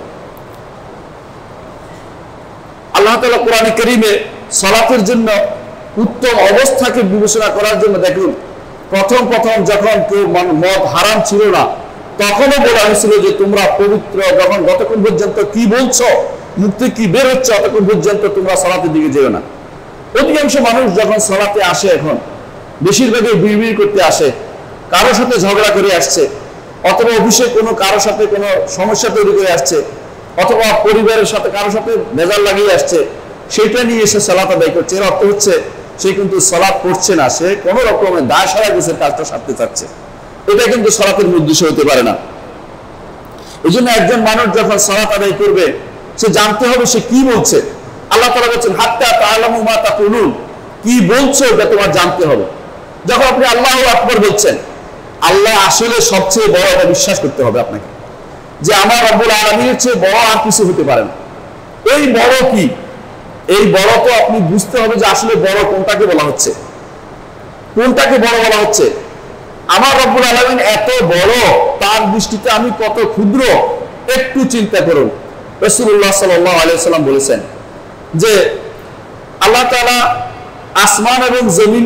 আল্লাহ তাআলা কোরআনে কারীমে সালাতের জন্য উত্তম অবস্থাকে বিবেচনা করার জন্য দেখুন, প্রথম যখন কেউ মদ হারাম ছিল না তখনও বলা হয়েছিল যে তোমরা পবিত্র, যখন যতক্ষণ পর্যন্ত কি বলছো মুক্তি কি বের হচ্ছে ততক্ষণ পর্যন্ত তোমরা সালাতের দিকে যেও না। অধিকাংশ মানুষ যখন সালাতে আসে এখন বেশিরভাগই বিড়বিড় করতে আসে, কারোর সাথে ঝগড়া করে আসছে, অথবা অফিসে কোনো কারোর সাথে কোনো সমস্যা তৈরি করে আসছে, অথবা পরিবারের সাথে কারোর সাথে ভেজাল লাগিয়ে আসছে, সেটা নিয়ে এসে সালাত আদায় করছে। এর অর্থ হচ্ছে সে কিন্তু সালাত পড়ছে না, সে কোনো রকমের দায় সারা গেছে কাজটা সারতে চাচ্ছে। এটা কিন্তু সালাতের উদ্দেশ্য হতে পারে না। এই জন্য একজন মানুষ যখন সালাত আদায় করবে সে জানতে হবে সে কি বলছে। আল্লাহ তাআলা বলেছেন, হাত্তা তাআলামু মা তাকুলুন, কি বলছো এটা তোমার জানতে হবে। যখন আপনি আল্লাহু আকবার বলছেন, আল্লাহ আসলে সবচেয়ে বড়, এটা বিশ্বাস করতে হবে আপনাকে যে আমার রব্বুল আলামিনের চেয়ে বড় আর কিছু হতে পারে না। এই বড় কি? এই বড় তো আপনি বুঝতে হবে যে আসলে বড় কোনটাকে বলা হচ্ছে, কোনটাকে বড় বলা হচ্ছে। আমার রব্বুল আলামিন এত বড়, তার দৃষ্টিতে আমি কত ক্ষুদ্র, একটু চিন্তা করুন। রাসূলুল্লাহ সাল্লাল্লাহু আলাইহি ওয়াসাল্লাম বলেছেন যে আল্লাহ তাআলা আসমান এবং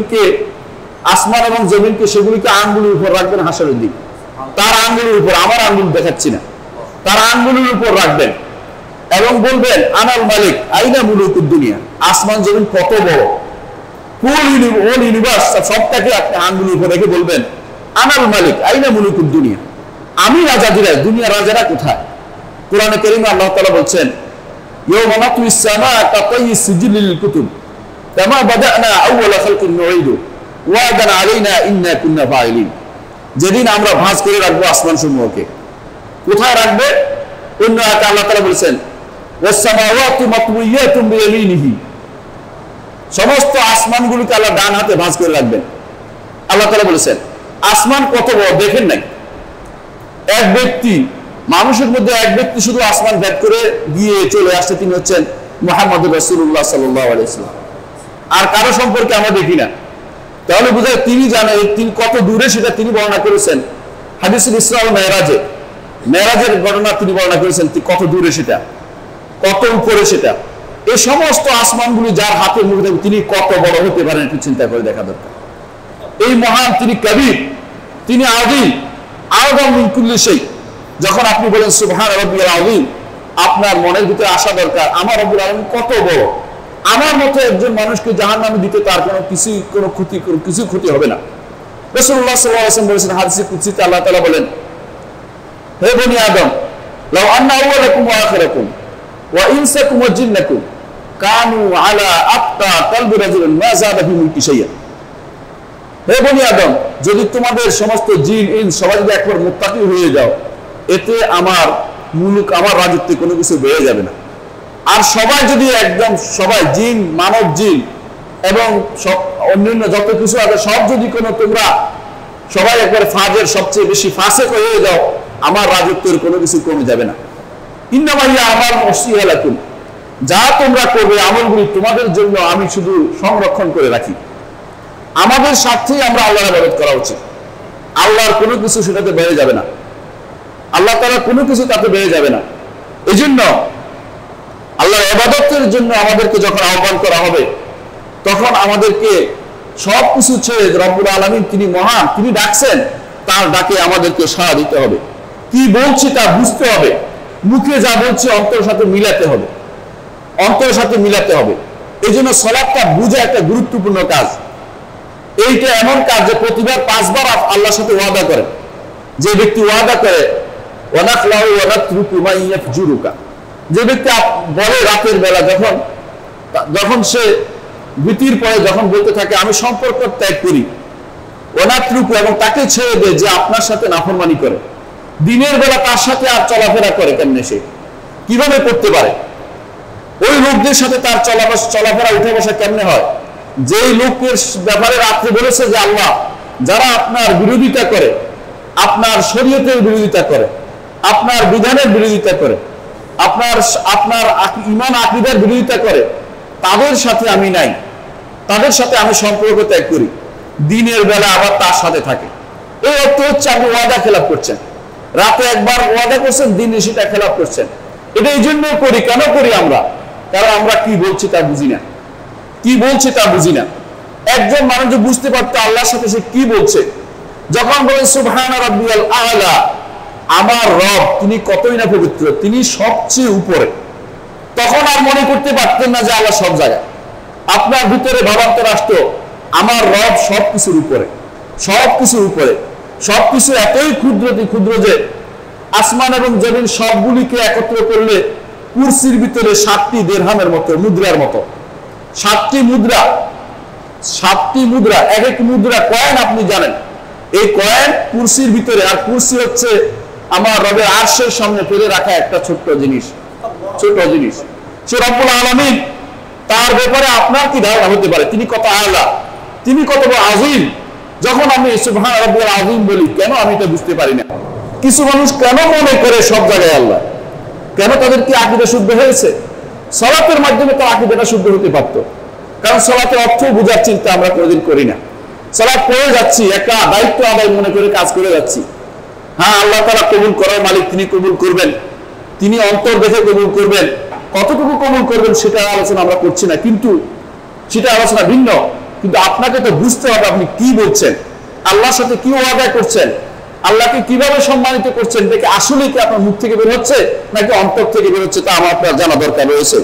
জমিনকে সেগুলিকে আঙ্গুলের উপর রাখবেন হাসরের দিন। তার আঙ্গুলের উপর, আমার আঙ্গুল দেখাচ্ছি না, তার আঙ্গুলের উপর রাখবেন এবং বলবেন আনাল মালিক আইনা মুলুকুদ দুনিয়া। আসমান জমিন কত বড়, হোল ইউনিভার্স সবটাকে আপনি আঙ্গুলের উপর রেখে বলবেন আনাল মালিক আইনা মুলুকুদ দুনিয়া, আমি রাজাদিরাজ, দুনিয়া রাজারা কোথায়? কোরআনে কারীমে আল্লাহ তাআলা বলছেন, ইয়াওমা নাতুইস সামাআ কাতাইয়িস সিজিলিল কুতুব কামা বাদানা আউওয়ালা খালকিন নুঈদু ওয়াদান আলাইনা ইন্না কুন্না ফাইলিন। যেদিন আমরা ভাঁজ করে রাখবো আসমান সমূহকে, কোথায় রাখবে? অন্য আয়াতে আল্লাহ তাআলা বলেছেন, ওয়াস সামাওয়াতু মাতউইয়াতুম বিয়ামিনিহি, সমস্ত আসমানগুলোকে আল্লাহ ডান হাতে ভাঁজ করে রাখবেন। আল্লাহ তাআলা বলেছেন আসমান কত বড় দেখেন নাই? এক ব্যক্তি, মানুষের মধ্যে এক ব্যক্তি শুধু আসমান ভেদ করে গিয়ে চলে আসছে, তিনি হচ্ছেন মুহাম্মদ রাসূলুল্লাহ সাল্লাল্লাহু আলাইহি ওয়াসাল্লাম। আর কারো সম্পর্কে আমরা দেখি না, তাহলে বোঝায় তিনি জানেন তিনি কত দূরে, সেটা তিনি বর্ণনা করেছেন হাদিসুল ইসরা ওয়াল মেরাজের ঘটনা তিনি বর্ণনা করেছেন কত দূরে সেটা, কত উপরে সেটা। এই সমস্ত আসমানগুলি যার হাতে মুঠে, তিনি কত বড় হতে পারেন একটু চিন্তা করে দেখা দরকার। এই মহান, তিনি কবির, তিনি আযীম, আযম মিন কুল্লি শাই। যখন আপনি বলেন সুবহান রাব্বিয়াল আযীম, আপনার মনের ভিতরে আসা দরকার, আমার রব্বুল আলামিন কত বড়, আমার মতো একজন মানুষকে জাহান্নামে দিতে তার কোনো ক্ষতি হবে না। রাসূলুল্লাহ সাল্লাল্লাহু আলাইহি ওয়াসাল্লাম বলেছেন, হাদিসে কুদসিতে আল্লাহ তাআলা বলেন, হে বনি আদম, লাউ আন্না আউওয়ালাকুম ওয়া আখিরাকুম ওয়া ইনসাকুম ওয়া জিন্নাকুম কানু আলা আত্তা কলবি রাজুলিন মা যাদা ফি মুলকি শাইআ। হে বনি আদম, যদি তোমাদের সমস্ত জিন ইনস সবাই যদি একবার মুত্তাকি হয়ে যাও, এতে আমার মুলক, আমার রাজত্বে কোনো কিছু বেড়ে যাবে না। আর সবাই যদি একদম সবাই জিন, মানব জিন এবং সব অন্যান্য যত কিছু আছে সব যদি তোমরা সবাই একবার ফাজের সবচেয়ে বেশি ফাসেক হয়ে যাও, আমার রাজত্বের কোনো কিছু কমে যাবে না। ইন্নামা হিয়া আমালুন উহসিহা লাকুম, যা তোমরা করবে আমলগুলি তোমাদের জন্য আমি শুধু সংরক্ষণ করে রাখি। আমাদের স্বার্থেই আমরা আল্লাহর ইবাদত করা উচিত। আল্লাহর কোনো কিছু সেটাতে বেড়ে যাবে না, আল্লাহ তাআলা কোনো কিছু তাতে বেড়ে যাবে না। এই জন্য আল্লাহর ইবাদতের জন্য আমাদেরকে যখন আহ্বান করা হবে, তখন আমাদেরকে সব কিছু ছেড়ে রব্বুল আলামিন তিনি মহান, তিনি ডাকছেন, তার ডাকে আমাদেরকে সাড়া দিতে হবে। কি বলছি তা বুঝতে হবে, মুখে যা বলছি অন্তরের সাথে মিলাতে হবে, অন্তরের সাথে মিলাতে হবে। এই জন্য সালাতটা বুঝা একটা গুরুত্বপূর্ণ কাজ। এইটা এমন কাজ যে প্রতিবার 5 বার আল্লাহর সাথে ওয়াদা করে। যে ব্যক্তি ওয়াদা করে, ওয়ানাখলাউ ওয়ানাতরুকু মা ইয়াফজুরুকা, যে ব্যক্তি বলে রাতের বেলা যখন সে বিতির পরে যখন বলতে থাকে আমি সম্পর্ক ত্যাগ করি, ওয়ানাতরুকু, এবং তাকে ছেড়ে দেয় যে আপনার সাথে নাফরমানি করে, দিনের বেলা তার সাথে আর চলাফেরা করে, কেমনে সে কিভাবে করতে পারে? ওই লোকদের সাথে তার চলাফেরা উঠে বসা কেমনে হয়? যেই লোকের ব্যাপারে রাত্রে বলেছে যে আল্লাহ, যারা আপনার বিরোধিতা করে, আপনার শরীয়তের বিরোধিতা করে, আপনার বিধানের বিরোধিতা করে, আপনার ঈমান আকীদার বিরোধিতা করে, তাদের সাথে আমি নাই, তাদের সাথে আমি সম্পর্ক ত্যাগ করি, দিনের বেলা আবার তার সাথে থাকে। এই অর্থ হচ্ছে আপনি ওয়াদা খেলাপ করছেন। রাতে একবার ওয়াদা করছেন, দিনে সেটা খেলাপ করছেন। এটা এই জন্য করি। কেন করি আমরা? কারণ আমরা কি বলছি তা বুঝি না, কি বলছে তা বুঝি না। একজন মানুষ বুঝতে পারতো আল্লাহর সাথে সে কি বলছে, যখন বলে সুবহানা রাব্বিয়াল আ'লা, আমার রব তিনি কতই না পবিত্র, তিনি সবচেয়ে উপরে, তখন আর মনে করতে পারতেন না যে আল্লাহ সব জায়গায়। আপনার ভিতরে ভাবান্তর আসতো, আমার রব সবকিছুর উপরে, সবকিছুর উপরে, সবকিছু এতই ক্ষুদ্র যে আসমান এবং জমিন সবগুলিকে একত্র করলে কুরসির ভিতরে 7টি দিরহামের মতো, মুদ্রার মতো 7টি মুদ্রা, এক এক মুদ্রা কয়েন। আপনি জানেন এই কয়েন কুরসির ভিতরে, আর কুরসি হচ্ছে আমার রবের আরশের সামনে ফেলে রাখা একটা ছোট্ট জিনিস। সে রব্বুল আলামিন, তার ব্যাপারে আপনার কি ধারণা হতে পারে? তিনি কত আলা, তিনি কত আযীম। যখন আমি সুবহান রাব্বিয়াল আযীম বলি, কেন আমি এটা বুঝতে পারি না? কিছু মানুষ কেন মনে করে সব জায়গায় আল্লাহ? কেন? তাদের কি আকীদা শুদ্ধ হয়েছে? সালাতের মাধ্যমে তো আকীদাটা শুদ্ধ হতে পারতো। কারণ সালাতের অর্থ বোঝার চিন্তা আমরা কোনোদিন করি না। সালাত পড়ে যাচ্ছি, একটা দায়িত্ব আদায় মনে করে কাজ করে যাচ্ছি। হ্যাঁ, আল্লাহ তাআলা কবুল করার মালিক, তিনি কবুল করবেন, তিনি অন্তর দেখে কবুল করবেন। কতটুকু কবুল করবেন সেটা আলোচনা আমরা করছি না, কিন্তু সেটা আলোচনা ভিন্ন। কিন্তু আপনাকে তো বুঝতে হবে আপনি কি বলছেন, আল্লাহর সাথে কি ওয়াদা করছেন, আল্লাহকে কিভাবে সম্মানিত করছেন, দেখে আসলে কি আপনার মুখ থেকে বের হচ্ছে নাকি অন্তর থেকে বের হচ্ছে, তা আমার আপনার জানা দরকার রয়েছে।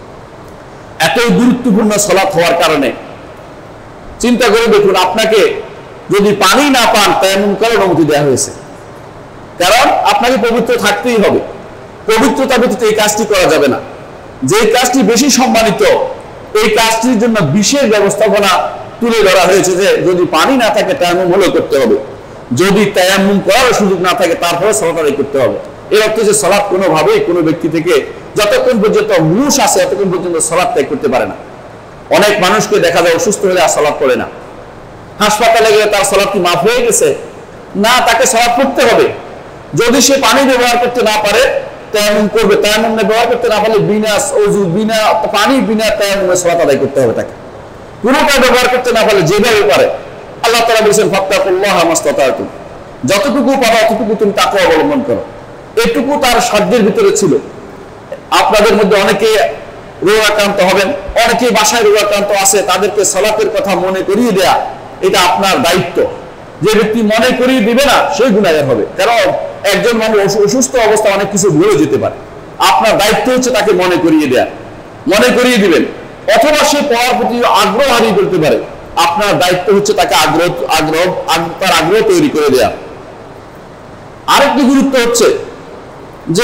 এতই গুরুত্বপূর্ণ সালাত হওয়ার কারণে চিন্তা করে দেখুন, আপনাকে যদি পানি না পান তায়াম্মুম করার অনুমতি দেওয়া হয়েছে। কারণ আপনাকে পবিত্র থাকতেই হবে, পবিত্রতা ব্যতীত এই কাজটি করা যাবে না। যে কাজটি বেশি সম্মানিত, এই কাজটির জন্য বিশেষ ব্যবস্থাপনা তুলে ধরা হয়েছে যে যদি পানি না থাকে তায়াম্মুম হলেও করতে হবে, যদি তায়াম্মুম করার সুযোগ না থাকে তারপরে সালাত আদায় করতে হবে। এর অর্থ যে সালাত কোনোভাবেই কোনো ব্যক্তি থেকে যতক্ষণ পর্যন্ত হুঁশ আছে ততক্ষণ পর্যন্ত সালাত ত্যাগ করতে পারে না। অনেক মানুষকে দেখা যায় অসুস্থ হলে আর সালাত পড়ে না, হাসপাতালে গেলে তার সালাত কি মাফ হয়ে গেছে? না, তাকে সালাত পড়তে হবে। যদি সে পানি ব্যবহার করতে না পারে তায়াম্মুম করবে, তায়াম্মুম ব্যবহার করতে না পারলে বিনা ওযু, বিনা পানি, বিনা তায়াম্মুমে সালাত আদায় করতে হবে তাকে। কোনোটা ব্যবহার করতে না পারলে যেভাবে পারে, আল্লাহ তাআলা বলেছেন ফাত্তাকুল্লাহা মাসতাতাতুম, যতটুকু পারো ততটুকু তুমি তাকওয়া অবলম্বন করো। এটুকু তার সাধ্যের ভিতরে ছিল। আপনাদের মধ্যে অনেকে রোগাক্রান্ত হবেন, অনেকে বাসায় রোগাক্রান্ত আছে, তাদেরকে সালাতের কথা মনে করিয়ে দেয়া এটা আপনার দায়িত্ব। যে ব্যক্তি মনে করিয়ে দিবে না সেই গুনাহগার হবে। কারণ একজন মানুষ অসুস্থ অবস্থা অনেক কিছু ভুলে যেতে পারে। আপনার দায়িত্ব হচ্ছে তাকে মনে করিয়ে দেয়া, মনে করিয়ে দিবেন। অথবা সে পড়ার প্রতি আগ্রহ হারিয়ে ফেলতে পারে, আপনার দায়িত্ব হচ্ছে তাকে তার আগ্রহ তৈরি করে দেয়া। আরেকটি গুরুত্ব হচ্ছে যে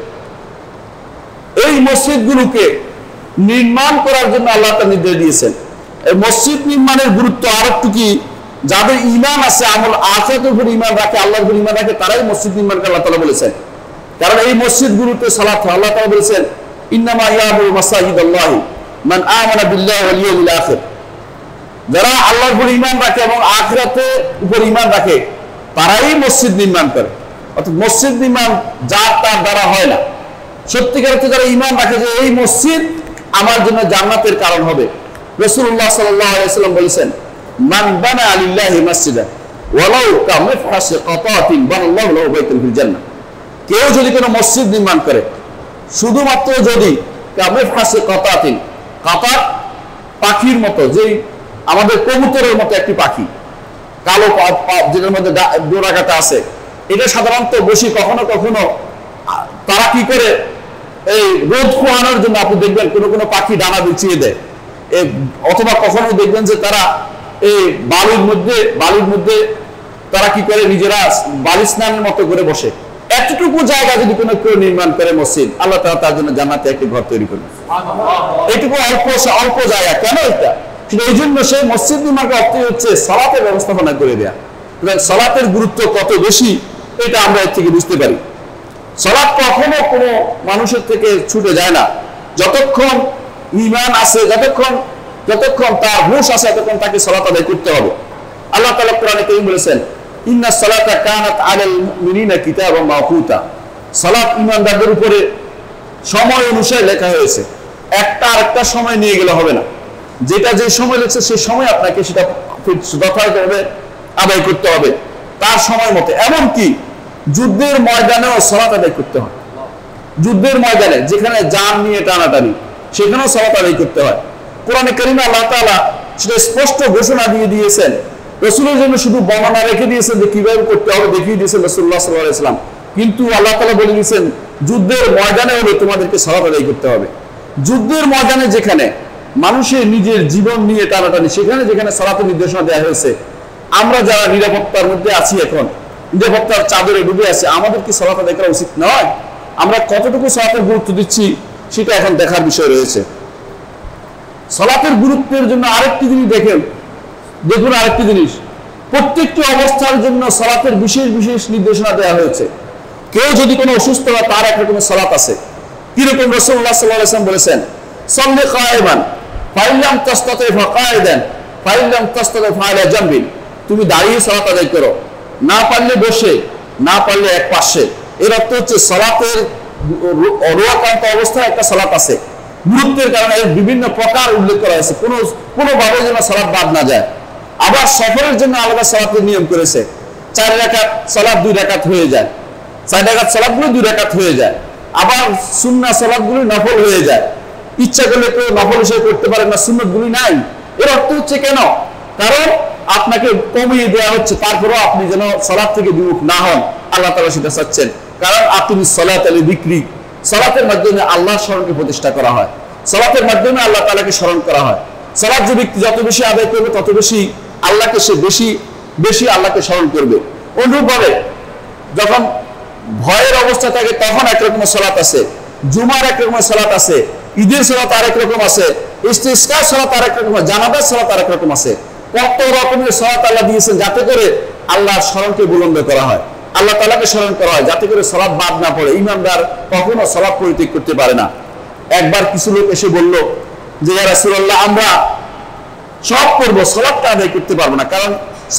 এই মসজিদগুলোকে নির্মাণ করার জন্য আল্লাহ তাআলা নির্দেশ দিয়েছেন। এই মসজিদ নির্মাণের গুরুত্ব আরেকটু কি, যাদের ঈমান আছে, আমল আখিরাতের উপর ঈমান রাখে, আল্লাহর উপর ঈমান রাখে, তারাই মসজিদ নির্মাণ করে আল্লাহ তাআলা বলেছেন। কারণ এই মসজিদগুলোতে সালাত হয়। আল্লাহ তাআলা বলেছেন ইন্নামা ইয়াবুদু মাসাজিদাল্লাহি মান আমানা বিল্লাহি ওয়াল ইয়াউমিল আখির। যারা আল্লাহর উপর ঈমান রাখে এবং আখিরাতের উপর ঈমান রাখে তারাই মসজিদ নির্মাণ করে। অর্থাৎ মসজিদ নির্মাণ যার তার দ্বারা হয় না। সত্যিকার অর্থে যারা ঈমান রাখে যে এই মসজিদ আমার জন্য জান্নাতের কারণ হবে। রাসূলুল্লাহ সাল্লাল্লাহু আলাইহি ওয়াসাল্লাম বলেছেন মান বানা লিল্লাহি মাসজিদান ওয়ালাউ কামিফহাসি কাতাতিন বানাল্লাহু লাহু বাইতান ফিল জান্নাহ। কেউ যদি কোনো মসজিদ নির্মাণ করে, শুধুমাত্র যদি কামিফহাসি কাতাতিন, কাতাত পাখির মতো, যেই আমাদের কবুতরের মতো একটি পাখি, কালো যেটার মধ্যে ডোরাকাটা আছে, এটা সাধারণত বসি কখনো কখনো তারা কি করে এই রোদ খোয়ানোর জন্য, আপনি দেখবেন কোনো কোনো পাখি ডানা বিছিয়ে দেয়, অথবা কখনো দেখবেন যে তারা এই বালির মধ্যে তারা কি করে নিজেরা বালি স্নানের মতো করে বসে। এতটুকু জায়গা যদি কোনো কেউ নির্মাণ করে মসজিদ, আল্লাহ তাআলা তার জন্য জান্নাতে একটি ঘর তৈরি করবে। এইটুকু অল্প জায়গা কেন এটা? এই জন্য সেই মসজিদ নির্মাণের অর্থ হচ্ছে সালাতের ব্যবস্থাপনা করে দেয়া। সালাতের গুরুত্ব কত বেশি এটা আমরা এর থেকে বুঝতে পারি। সালাত কখনো কোনো মানুষের থেকে ছুটে যায় না। যতক্ষণ ঈমান আছে, যতক্ষণ তার হুঁশ আছে, ততক্ষণ তাকে সালাত আদায় করতে হবে। আল্লাহ তাআলা কোরআনে কারীম বলেছেন ইন্নাস সালাতা কানাত আলাল মুমিনিনা কিতাবাম মাওকুতা। সালাত ঈমানদারদের উপরে সময় অনুসারে লেখা হয়েছে। একটা আরেকটা সময় নিয়ে গেলে হবে না। যেটা যে সময় লেখছে সেই সময় আপনাকে সেটা যথাযথভাবে আদায় করতে হবে তার সময় মতো। এমনকি যুদ্ধের ময়দানেও সালাত আদায় করতে হয়। যুদ্ধের ময়দানে যেখানে জান নিয়ে টানাটানি, সেখানেও সালাত আদায় করতে হয়। কোরআনে কারীমে আল্লাহ তাআলা সেটা স্পষ্ট ঘোষণা দিয়ে দিয়েছেন। রাসূলের জন্য শুধু বর্ণনা রেখে দিয়েছেন যে কিভাবে করতে হবে, দেখিয়ে দিয়েছেন রাসূলুল্লাহ সাল্লাল্লাহু আলাইহি ওয়াসাল্লাম। কিন্তু আল্লাহ তাআলা বলে দিয়েছেন যুদ্ধের ময়দানে হলে তোমাদেরকে সালাত আদায় করতে হবে। যুদ্ধের ময়দানে যেখানে মানুষের নিজের জীবন নিয়ে টানাটানি, সেখানে যেখানে সালাতের নির্দেশনা দেওয়া হয়েছে, আমরা যারা নিরাপত্তার মধ্যে আছি, এখন নিরাপত্তার চাদরে ডুবে আছে, আমাদের কি সালাত আদায় করা উচিত নয়? আমরা কতটুকু সালাতের গুরুত্ব দিচ্ছি সেটা এখন দেখার বিষয় রয়েছে। সালাতের গুরুত্বের জন্য আরেকটি জিনিস দেখুন আরেকটি জিনিস, প্রত্যেকটি অবস্থার জন্য সালাতের বিশেষ বিশেষ নির্দেশনা দেওয়া হয়েছে। কেউ যদি কোনো অসুস্থ হয়, তার এক রকমের সালাত আছে। কিরকম? রাসূলুল্লাহ সাল্লাল্লাহু আলাইহি ওয়াসাল্লাম বলেছেন সাল্লি কায়মান ফাইন লাম তাস্তাতি ফাকাইদান ফাইন লাম তাস্তাতি ফাআলা জামবিন। তুমি দাঁড়িয়ে সালাত আদায় করো, না পারলে বসে, না পারলে এক পাশে। এর অর্থ হচ্ছে সালাতের রোয়াকান্ত অবস্থায় একটা সালাত আছে। গুরুত্বের কারণে এর বিভিন্ন প্রকার উল্লেখ করা হয়েছে, কোনোভাবে যেন সালাত বাদ না যায়। আবার সফরের জন্য আলাদা সালাতের নিয়ম করেছে। 4 রাকাত সালাত 2 রাকাত হয়ে যায়, 4 রাকাত সালাতগুলো 2 রাকাত হয়ে যায়। আবার সুন্নাহ সালাতগুলো নফল হয়ে যায়। ইচ্ছা করলে কেউ নফল হিসেবে করতে পারেন না, সুন্নতগুলি নাই। এর অর্থ হচ্ছে কেন? কারণ আপনাকে কমিয়ে দেওয়া হচ্ছে, তারপরেও আপনি যেন সালাত থেকে বিমুখ না হন। আল্লাহ তাআলা সেটা চাচ্ছেন। কারণ আপনি সালাত লিযিকরি, সালাতের মাধ্যমে আল্লাহর স্মরণকে প্রতিষ্ঠা করা হয়, সালাতের মাধ্যমে আল্লাহ তাআলাকে স্মরণ করা হয়। সালাত যে ব্যক্তি যত বেশি আদায় করবে, তত বেশি আল্লাহকে সে বেশি আল্লাহকে স্মরণ করবে। অনুরূপভাবে যখন ভয়ের অবস্থা থাকে, তখন এক রকমের সালাত আছে, জুমার এক রকমের সালাত আছে, ঈদের সালাত আরেক রকম আছে, ইস্তিসকার সালাত আরেক রকম, জানাজার সালাত আরেক রকম আছে। কত রকমের সালাত আল্লাহ দিয়েছেন, যাতে করে আল্লাহর স্মরণকে বুলন্দ করা হয়, আল্লাহ তাআলাকে স্মরণ করা হয়, যাতে করে সালাত বাদ না পড়ে। ঈমানদার কখনো সালাত পরিত্যাগ করতে পারে না। একবার কিছু লোক এসে বলল যে ইয়া রাসূলুল্লাহ, আমরা সব করবো, সালাতটা আদায় করতে পারবো না। কারণ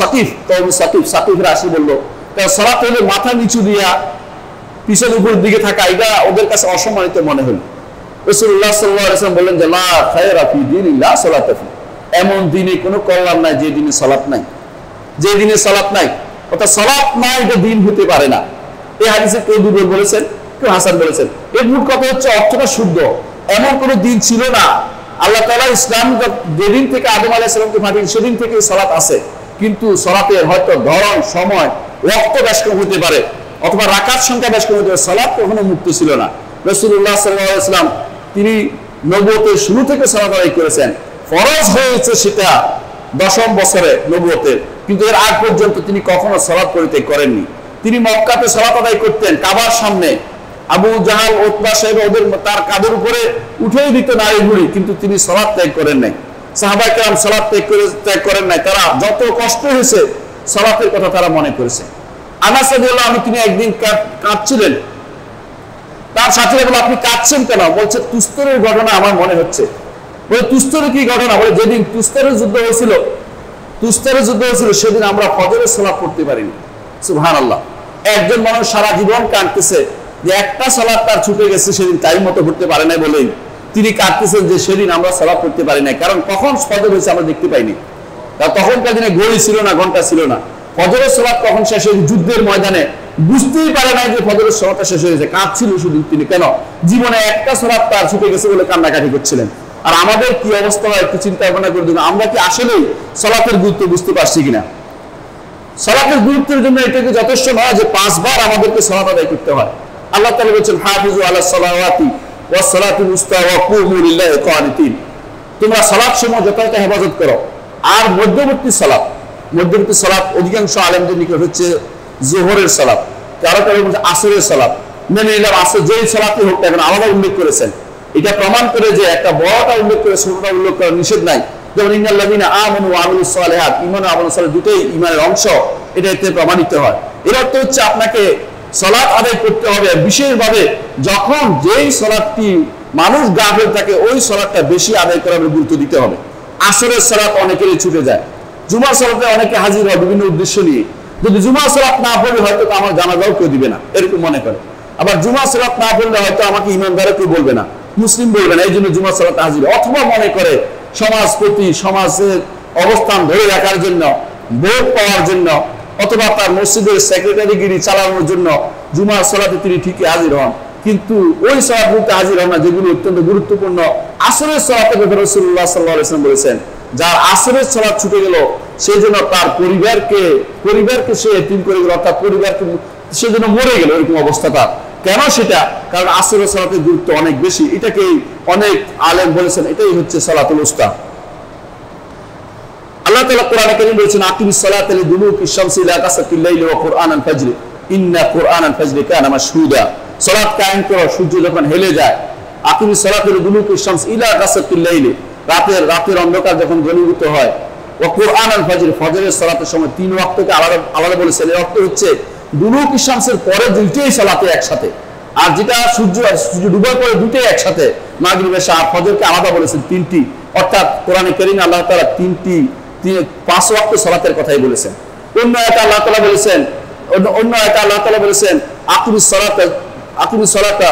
সাকিফরা এসে বলল, কারণ সালাত হলে মাথা নিচু দিয়া পিছন উপর দিকে থাকা, এটা ওদের কাছে অসম্মানিত মনে হলো। রাসূলুল্লাহ সাল্লাল্লাহু আলাইহি ওয়াসাল্লাম বললেন যে লা খায়রা ফি দীনিল্লাহ সালাত ফি, এমন দিনে কোনো কল্যাণ নাই যে দিনে সালাত নাই, যে দিনে সালাত নাই। অর্থাৎ সালাত নাই, এটা দিন হতে পারে না। এই হাদিসে কেউ দুর্বল বলেছেন, কেউ হাসান বলেছেন। এর মূল কথা হচ্ছে অর্থটা শুদ্ধ। এমন কোনো দিন ছিল না, আল্লাহ তাআলা ইসলাম যেদিন থেকে আদম আলাইহিস সালামকে পাঠিয়েছেন সেদিন থেকে সালাত আছে। কিন্তু সালাতের হয়তো ধরন, সময়, ওয়াক্ত বেশ কম হতে পারে, অথবা রাকাত সংখ্যা বেশ কম হতে পারে। সালাত কখনো মুক্ত ছিল না। রাসূলুল্লাহ সাল্লাল্লাহু আলাইহি ওয়াসাল্লাম তিনি নবুয়তের শুরু থেকে সালাত আদায় করেছেন। ফরজ হয়েছে সেটা 10ম বছরে নবুয়তের, কিন্তু এর আগ পর্যন্ত তিনি কখনো সালাত পরিত্যাগ করেননি। তিনি মক্কাতে সালাত আদায় করতেন কাবার সামনে, আবু জাহাল উতবা সাহেব ওদের তার কাঁধের উপরে উঠেই দিত নারী বুড়ি, কিন্তু তিনি সালাত ত্যাগ করেন নাই। সাহাবায়ে কেরাম সালাত ত্যাগ করেন নাই, তারা যত কষ্ট হয়েছে সালাতের কথা তারা মনে করেছে। আনাস রাদিয়াল্লাহু আনহু তিনি একদিন কাঁদছিলেন, তার সাথীরা বলে আপনি কাঁদছেন কেন? বলছে তুস্তরের ঘটনা আমার মনে হচ্ছে। বলে তুস্তরের কি ঘটনা? বলে যেদিন তুস্তরের যুদ্ধ হয়েছিল সেদিন আমরা ফজরের সালাত পড়তে পারিনি। সুবহানাল্লাহ। একজন মানুষ সারা জীবন কাঁদতেছে যে একটা সালাত তার ছুটে গেছে, সেদিন টাইম মতো পড়তে পারে নাই বলেই তিনি কাঁদতেছেন যে সেদিন আমরা সালাত পড়তে পারি নাই, কারণ কখন ফজর হয়েছে আমরা দেখতে পাইনি। তখনকার দিনে ঘড়ি ছিল না, ঘন্টা ছিল না। ফজরের সালাত কখন শেষ হয়েছে যুদ্ধের ময়দানে বুঝতেই পারে নাই যে ফজরের সালাতটা শেষ হয়েছে, কাঁদছিল শুধু তিনি। কেন? জীবনে একটা সালাত তার ছুটে গেছে বলে কান্নাকাটি করছিলেন। আর আমাদের কি অবস্থা হয় একটু চিন্তা ভাবনা করে দেখুন, আমরা কি আসলেই সালাতের গুরুত্ব বুঝতে পারছি কিনা? সালাতের গুরুত্বের জন্য এটাকে যথেষ্ট নয় যে 5 বার আমাদেরকে সালাত আদায় করতে হয়। আল্লাহ তাআলা বলেছেন হাফিজু আলাস সালাওয়াতি ওয়াস সালাতুল উস্তা ওয়া কুমু লিল্লাহি কানিতিন, তোমরা সালাত সমূহ যথাযথ হেফাজত করো। আর মধ্যবর্তী সালাত অধিকাংশ আলেমদের নিকট হচ্ছে যোহরের সালাত, কারো বলছে আসরের সালাত। মেনে নিলাম আসর যেই সালাতই হোক এখন আলাদা উল্লেখ করেছেন, এটা প্রমাণ করে যে একটা বড়টা উল্লেখ করে ছোটটা উল্লেখ করা নিষেধ নাই। যেমন ইন্নাল্লাযীনা আমানু ওয়া আমিলুস সালিহাত, ঈমান ও আমল সালেহ দুটোই ঈমানের অংশ, এটা এতে প্রমাণিত হয়। এর অর্থ হচ্ছে আপনাকে সালাত আদায় করতে হবে বিশেষভাবে যখন যেই সালাতটি মানুষ গাফেল থাকে ওই সালাতটা বেশি আদায় করার গুরুত্ব দিতে হবে। আসরের সালাত অনেকেরই ছুটে যায়, জুমার সালাতে অনেকে হাজির হয় বিভিন্ন উদ্দেশ্য নিয়ে। যদি জুমার সালাত না পড়লে হয়তো আমার জানাজাও কেউ দিবে না, এরকম মনে করে। আবার জুমার সালাত না পড়লে হয়তো আমাকে ইমানদারও কেউ বলবে না, মুসলিম বলবে না, এই জন্য জুমার সালাতে হাজির। অথবা মনে করে সমাজের অবস্থান ধরে রাখার জন্য, ভোট পাওয়ার জন্য, অথবা তার মসজিদের সেক্রেটারিগিরি চালানোর জন্য জুমার সালাতে তিনি ঠিকই হাজির হন, কিন্তু ওই সালাতগুলোতে হাজির হন না যেগুলো অত্যন্ত গুরুত্বপূর্ণ। আসরের সালাতের কথা রাসূলুল্লাহ সাল্লাল্লাহু আলাইহি ওয়াসাল্লাম বলেছেন, যার আসরের সালাত ছুটে গেল সেই জন্য তার পরিবারকে সে এতিম করে গেল, অর্থাৎ পরিবারকে সে জন্য মরে গেল, এরকম অবস্থা তার। কেন সেটা? কারণ আসরের সালাতের গুরুত্ব অনেক বেশি। এটাকেই অনেক আলেম বলেছেন এটাই হচ্ছে সালাতুল উস্তা। আল্লাহ তাআলা কোরআনে কারীম বলেছেন আকিমিস সালাতা লিদুলুকিশ শামসি ইলা গাসাকিল লাইলি ওয়া কুরআনাল ফাজরি ইন্না কুরআনাল ফাজরি কানা মাশহুদা। সালাত কায়েম করো সূর্য যখন হেলে যায়। আকিমিস সালাতা লিদুলুকিশ শামসি ইলা গাসাকিল লাইলি, রাতের অন্ধকার যখন ঘনীভূত হয়। ওয়া কুরআনাল ফাজরি, ফজরের সালাতের সময় 3 ওয়াক্তকে আলাদা বলেছেন। এর অর্থ হচ্ছে দুলুকিশ শামসের পরে দুইটাই সালাতে একসাথে, আর যেটা সূর্য ডুবার পরে দুটোই একসাথে, মাগরিব এশা আর ফজরকে আলাদা বলেছেন 3টি। অর্থাৎ কোরআনে কারীমে আল্লাহ তাআলা 5 ওয়াক্ত সালাতের কথাই বলেছেন। অন্য আয়াতে আল্লাহ তাআলা বলেছেন আকিমিস সালাতা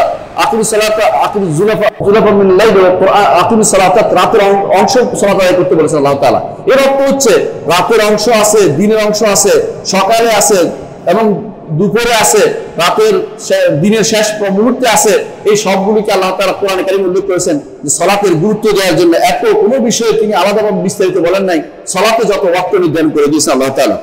জুলাফা মিন লাইলি ওয়া কুরআন, আকিমিস সালাতা রাতের অংশ সালাত আদায় করতে বলেছেন আল্লাহ তাআলা। এর অর্থ হচ্ছে রাতের অংশ আছে, দিনের অংশ আছে, সকালে আছে এবং দুপুরে আছে, দিনের শেষ মুহূর্তে আছে। এই সবগুলিকে আল্লাহ তাআলা কোরআনে কারীমে উল্লেখ করেছেন যে সালাতের গুরুত্ব দেওয়ার জন্য। এত কোনো বিষয়ে তিনি আলাদাভাবে বিস্তারিত বলেন নাই, সালাতে যত ওয়াক্ত নির্ধারণ করে দিয়েছেন আল্লাহ তাআলা।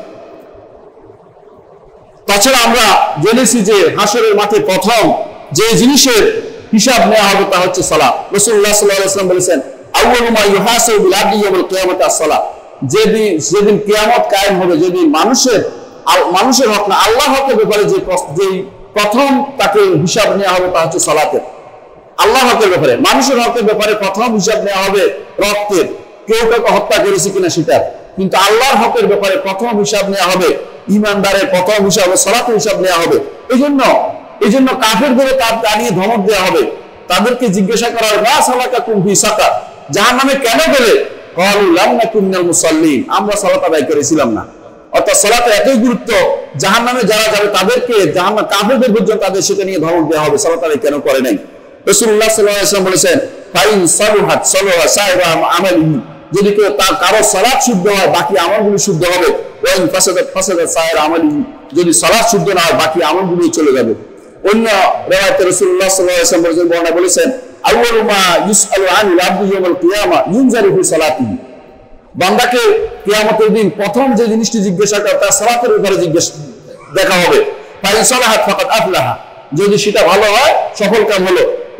তাছাড়া আমরা জেনেছি যে হাসরের মাঠে প্রথম যে জিনিসের হিসাব নেওয়া হবে তা হচ্ছে সালাত। রাসূলুল্লাহ সাল্লাল্লাহু আলাইহি ওয়াসাল্লাম বলেছেন আউয়ালু মা ইউহাসাবু বিল আবদি ইয়াউমুল কিয়ামাতি আস-সালাত, যেদিন কিয়ামত কায়েম হবে, যেদিন মানুষের হক না আল্লাহর হকের ব্যাপারে যে প্রথম তাকে হিসাব নেওয়া হবে তা হচ্ছে সালাতের। আল্লাহর হকের ব্যাপারে, মানুষের হকের ব্যাপারে প্রথম হিসাব নেওয়া হবে রক্তের, কেউ কাউকে হত্যা করেছে কিনা সেটা, কিন্তু আল্লাহর হকের ব্যাপারে প্রথম হিসাব নেওয়া হবে, ঈমানদারের প্রথম হিসাব হবে, সালাতের হিসাব নেওয়া হবে। এই জন্য কাফেরদের দাঁড়িয়ে ধমক দেওয়া হবে, তাদেরকে জিজ্ঞাসা করা হবে মা সালাকাকুম ফি সাকার, জাহান্নামে কেন গেলে? ক্বালু লাম নাকু মিনাল মুসাল্লিন, আমরা সালাত আদায় করেছিলাম না। অর্থাৎ সালাতের এতই গুরুত্ব, জাহান্নামে যারা যাবে তাদেরকে কাফেরদের পর্যন্ত তাদের সেটা নিয়ে ধমক দেওয়া হবে, সালাত আদায় কেন করে নাই। রাসূলুল্লাহ সাল্লাল্লাহু আলাইহি ওয়াসাল্লাম বলেছেন ফাইন সালুহাত সালুহা সাইরা আমালিহি, যদি কেউ তার কারো সালাত শুদ্ধ হয় বাকি আমলগুলো শুদ্ধ হবে। ওয়াইন ফাসাদাত সাইরা আমালিহি, যদি সালাত শুদ্ধ না হয় বাকি আমলগুলো চলে যাবে। অন্য riwayate রাসূলুল্লাহ সাল্লাল্লাহু আলাইহি ওয়াসাল্লাম বলেছেন আউয়ালু মা ইউসআলু আনিল আবদু ইয়াউমাল কিয়ামা ইউনজারু ফি সালাতিহি, বান্দাকে কিয়ামতের দিন প্রথম যে জিনিসটি জিজ্ঞাসা করা তার সালাতের ব্যাপারে দেখা হবে। ফাইন সালাহাত ফাকাদ আফলাহা, যদি সেটা ভালো হয় সফল কাম হলো।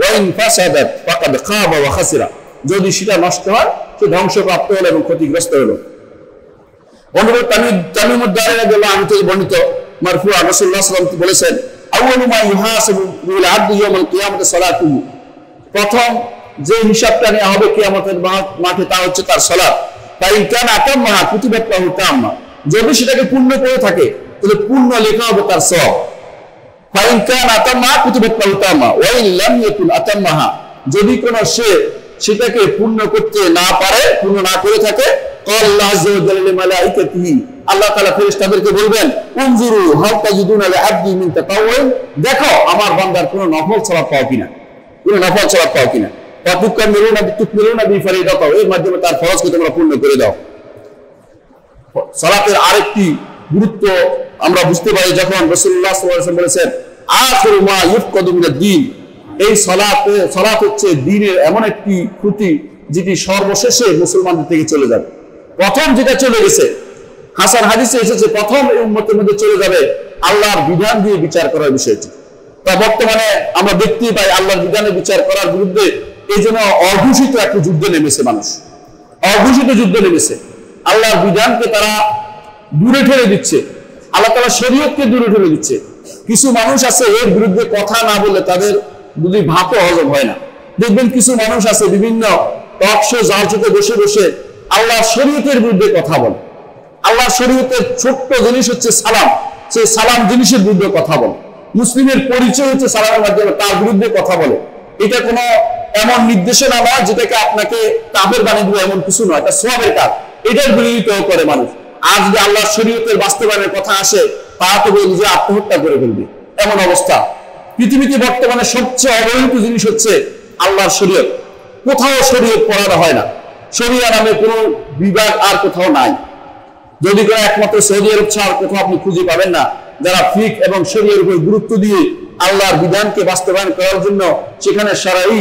ওয়াইন ফাসাদাত ফাকাদ খাবা ওয়া খাসিরা, যদি সেটা নষ্ট হয় সে ধ্বংসপ্রাপ্ত হলো এবং ক্ষতিগ্রস্ত হলো। অনুরূপ তামিমুদ দারি রাদিয়াল্লাহু আনহু থেকে বর্ণিত মারফুআ রাসূলুল্লাহ সাল্লাল্লাহু আলাইহি ওয়াসাল্লাম বলেছেন, আউয়ালু মা ইউহাসাবু বিল আবদি ইয়াউমাল কিয়ামাতি সালাতুহু, প্রথম যে হিসাবটা নেওয়া হবে কিয়ামতের মাঠে তা হচ্ছে তার সালাত। ফাইন কানা আতাম্মাহা কুতিবাত লাহু তাম্মা, যদি সেটাকে পূর্ণ করে থাকে তাহলে পূর্ণ লেখা হবে তার সওয়াব। ফাইন কানা আতাম্মাহা কুতিবাত লাহু তাম্মা ওয়া ইন লাম ইয়াকুন আতাম্মাহা, যদি কোন সে সেটাকে পূর্ণ করতে না পারে, পূর্ণ না করে থাকে, আল্লাহ আযজা ওয়া জাল্লা লিমালাইকাতিহি, আল্লাহ তাআলা ফেরেশতাদেরকে বলবেন, উনজুরু হাল তাজিদুনা লিআবদি মিন তাতাওয়ুন, দেখো আমার বান্দার কোনো নফল সালাত পাও কিনা, কোনো নফল সালাত পাও কিনা। তুকমিলুনা বিফরিদাতাহু, এর মাধ্যমে তার ফরজকে তোমরা পূর্ণ করে দাও। সালাতের আরেকটি গুরুত্ব আমরা বুঝতে পারি যখন রাসূলুল্লাহ সাল্লাল্লাহু আলাইহি ওয়াসাল্লাম বলেছেন, আখিরু মা ইউফকাদু মিনাদ-দ্বীন, এই সালাত হচ্ছে দ্বীনের এমন একটি খুঁটি যেটি সর্বশেষে মুসলমানদের থেকে চলে যাবে। প্রথম যেটা চলে গেছে, হাসান হাদিসে এসেছে, প্রথম এই উম্মতের মধ্যে চলে যাবে আল্লাহর বিধান দিয়ে বিচার করার বিষয়টি। তা বর্তমানে আমরা দেখতে পাই আল্লাহর বিধানে বিচার করার বিরুদ্ধে এই জন্য অঘোষিত একটা যুদ্ধ নেমেছে, মানুষ অঘোষিত যুদ্ধ নেমেছে। আল্লাহর বিধানকে তারা দূরে ঠেলে দিচ্ছে, আল্লাহ তাআলা শরীয়তকে দূরে ঠেলে দিচ্ছে। কিছু মানুষ আছে এর বিরুদ্ধে কথা না বলে তাদের যদি ভাতও হজম হয় না। দেখবেন কিছু মানুষ আছে বিভিন্ন টক শো জালসতে বসে বসে আল্লাহর শরীয়তের বিরুদ্ধে কথা বলে। আল্লাহর শরীয়তের ছোট্ট জিনিস হচ্ছে সালাম, সেই সালাম জিনিসের বিরুদ্ধে কথা বলে। মুসলিমের পরিচয় হচ্ছে সালামের মাধ্যমে, তার বিরুদ্ধে কথা বলে। এটা কোনো এমন নির্দেশনা নয় যেটাকে আপনাকে কাফের বানিয়ে দেবে, এমন কিছু নয়, এটা সওয়াবের কাজ। এটার বিরোধিতা করে মানুষ। আজ যে আল্লাহর শরীয়তের বাস্তবায়নের কথা আসে, তারা তো বলে যে আত্মহত্যা করে ফেলবে, এমন অবস্থা। পৃথিবীতে বর্তমানে সবচেয়ে অবহেলিত জিনিস হচ্ছে আল্লাহর শরীয়ত। কোথাও শরীয়ত পড়ানো হয় না, শরিয়া নামে কোনো বিভাগ আর কোথাও নাই। যদি কোনো একমাত্র সৌদি আরব ছাড়া কোথাও আপনি খুঁজে পাবেন না যারা ফিকহ এবং শরিয়ার উপর গুরুত্ব দিয়ে আল্লাহর বিধানকে বাস্তবায়ন করার জন্য সেখানে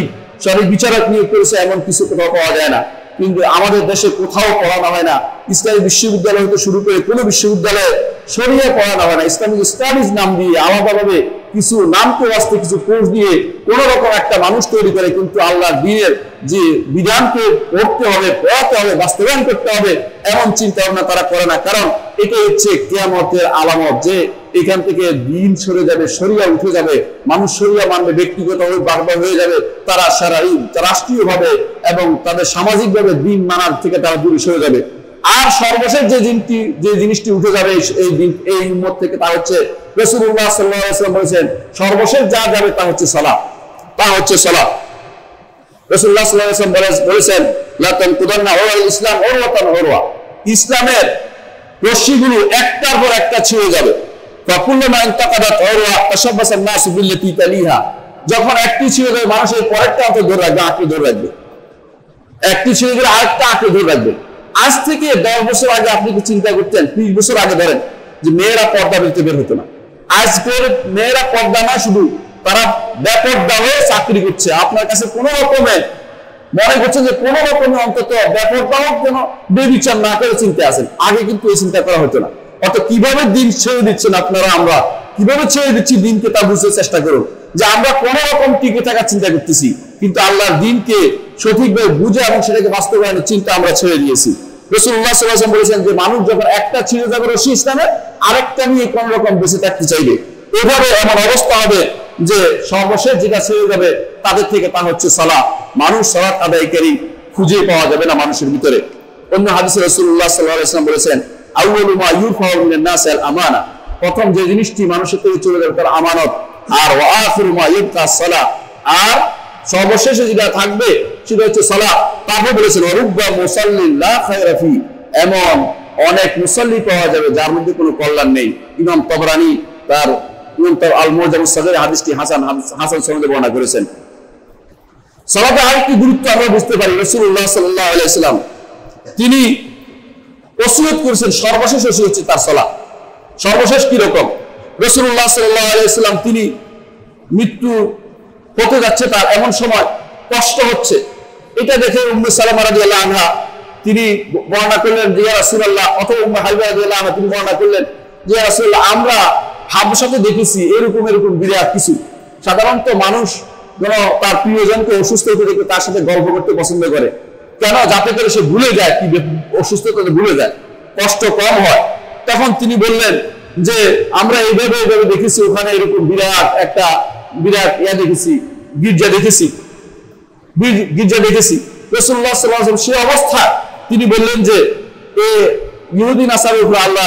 শরঈ বিচারক নিয়োগ করেছে, এমন কিছু কোথাও পাওয়া যায় না। কিন্তু আমাদের দেশে কোথাও পড়ানো হয় না। ইসলামী বিশ্ববিদ্যালয় হতে শুরু করে কোনো বিশ্ববিদ্যালয়ে শরিয়া পড়ানো হয় না। ইসলামিক স্টাডিজ নাম দিয়ে আলাদাভাবে কিছু নামকে বাস্তে কিছু কোর্স দিয়ে কোন রকম একটা মানুষ তৈরি করে, কিন্তু আল্লাহর দ্বীনের যে বিধানকে পড়তে হবে, পড়াতে হবে, বাস্তবায়ন করতে হবে, এমন চিন্তা ভাবনা তারা করে না। কারণ এটাই হচ্ছে কিয়ামতের আলামত যে এখান থেকে দ্বীন সরে যাবে, শরিয়া উঠে যাবে, মানুষ শরিয়া মানবে, ব্যক্তিগতভাবে বারবার হয়ে যাবে, তারা রাষ্ট্রীয়ভাবে এবং তাদের সামাজিকভাবে দ্বীন মানার থেকে তারা দূরে সরে যাবে। আর সর্বশেষ যে জিনিসটি উঠে যাবে এই উম্মত থেকে, তা হচ্ছে রাসূলুল্লাহ সাল্লাল্লাহু আলাইহি ওয়াসাল্লাম বলেছেন, সর্বশেষ যা যাবে তা হচ্ছে সালাত, তা হচ্ছে সালাত। রাসূলুল্লাহ সাল্লাল্লাহু আলাইহি ওয়াসাল্লাম বলেছেন, লা তানকুদান্না ওয়াল ইসলাম উরওয়াতান উরওয়া, ইসলামের রশিগুলো একটার পর একটা ছিঁড়ে যাবে। ফাকুল্লুমা ইনতাকাদাত উরওয়া তাশাব্বাসান নাসু বিল্লাতী তালিহা, যখন একটি ছিঁড়ে যাবে মানুষের পরেরটা হাতে ধরে রাখবে, আঁকড়ে ধরে রাখবে। একটি ছিঁড়ে গেলে আরেকটা আঁকড়ে ধরে রাখবে। আজ থেকে 10 বছর আগে আপনি কি চিন্তা করতেন? 30 বছর আগে ধরেন যে মেয়েরা পর্দা বের হতো না। আজকের মেয়েরা পর্দা না, শুধু তারা বেপর্দা হয়ে চাকরি করছে। আপনার কাছে কোন রকমে মনে করছেন যে কোন রকমে অন্তত বেপর্দা হোক, যেন বেবিচার না করে চিন্তা আছেন। আগে কিন্তু এই চিন্তা করা হতো না। অত কিভাবে দিন ছেড়ে দিচ্ছেন আপনারা, আমরা কিভাবে ছেড়ে দিচ্ছি দিনকে, তা বুঝতে চেষ্টা করুন যে আমরা কোন রকম টিকে থাকার চিন্তা করতেছি, কিন্তু আল্লাহর দিনকে সঠিকভাবে বুঝে এবং সেটাকে বাস্তবায়নের চিন্তা আমরা ছেড়ে দিয়েছি। রাসূলুল্লাহ সাল্লাল্লাহু আলাইহি ওয়াসাল্লাম বলেছেন যে মানুষ যখন একটা ছিঁড়ে যাবে রশি ইসলামে, আরেকটা নিয়ে কোন রকম বেঁচে থাকতে চাইবে। এভাবে এমন অবস্থা হবে যে সর্বশেষ যেটা ছেড়ে যাবে তাদের থেকে তা হচ্ছে সালাত। মানুষ সালাত আদায়কারী খুঁজে পাওয়া যাবে না মানুষের ভিতরে। অন্য হাদিসে রাসূলুল্লাহ সাল্লাল্লাহু আলাইহি ওয়াসাল্লাম বলেছেন, আউয়ালু মা ইউরফাউ মিনান নাস আল আমানা, প্রথম যে জিনিসটি মানুষের থেকে চলে যাবে তার আমানত। আর ওয়া আখিরু মা ইবকা সালাত, আর সর্বশেষে যেটা থাকবে সেটা হচ্ছে সালাত। তারপর বলেছেন ওয়ারুব্বা মুসাল্লিন লা খায়রা ফি, এমন অনেক মুসাল্লি পাওয়া যাবে যার মধ্যে কোনো কল্যাণ নেই। ইমাম তাবরানী তার আল মুজামুস সাগীর হাদিসটি হাসান সনদে বর্ণনা করেছেন। সালাতের আরেকটি গুরুত্ব আমরা বুঝতে পারি। রাসূলুল্লাহ সাল্লাল্লাহু আলাইহি ওয়াসাল্লাম তিনি ওসিয়ত করেছেন, সর্বশেষ ওসিয়ত হচ্ছে তার সালাত। সর্বশেষ কি রকম? রাসূলুল্লাহ সাল্লাল্লাহু আলাইহি ওয়াসাল্লাম তিনি মৃত্যু হতে যাচ্ছে, তার এমন সময় কষ্ট হচ্ছে, এটা দেখে উম্মে সালামা রাদিয়াল্লাহু আনহা তিনি বর্ণনা করলেন যে ইয়া রাসূলুল্লাহ, অথবা উম্মে হাবিবা রাদিয়াল্লাহু আনহা তিনি বর্ণনা করলেন যে ইয়া রাসূলুল্লাহ, আমরা হাবশাতে দেখেছি এরকম বিরাট কিছু। সাধারণত মানুষ কোন তার প্রিয়জনকে অসুস্থ হতে দেখে তার সাথে গল্প করতে পছন্দ করে, কেন? যাতে করে সে ভুলে যায় কি অসুস্থতা, ভুলে যায়, কষ্ট কম হয়। তখন তিনি বললেন যে আমরা এইভাবে দেখেছি, ওখানে এরকম বিরাট দেখেছি, গির্জা দেখেছি। রাসূলুল্লাহ সাল্লাল্লাহু আলাইহি ওয়াসাল্লাম সে অবস্থা তিনি বললেন যে ইহুদি নাসারার উপর আল্লাহ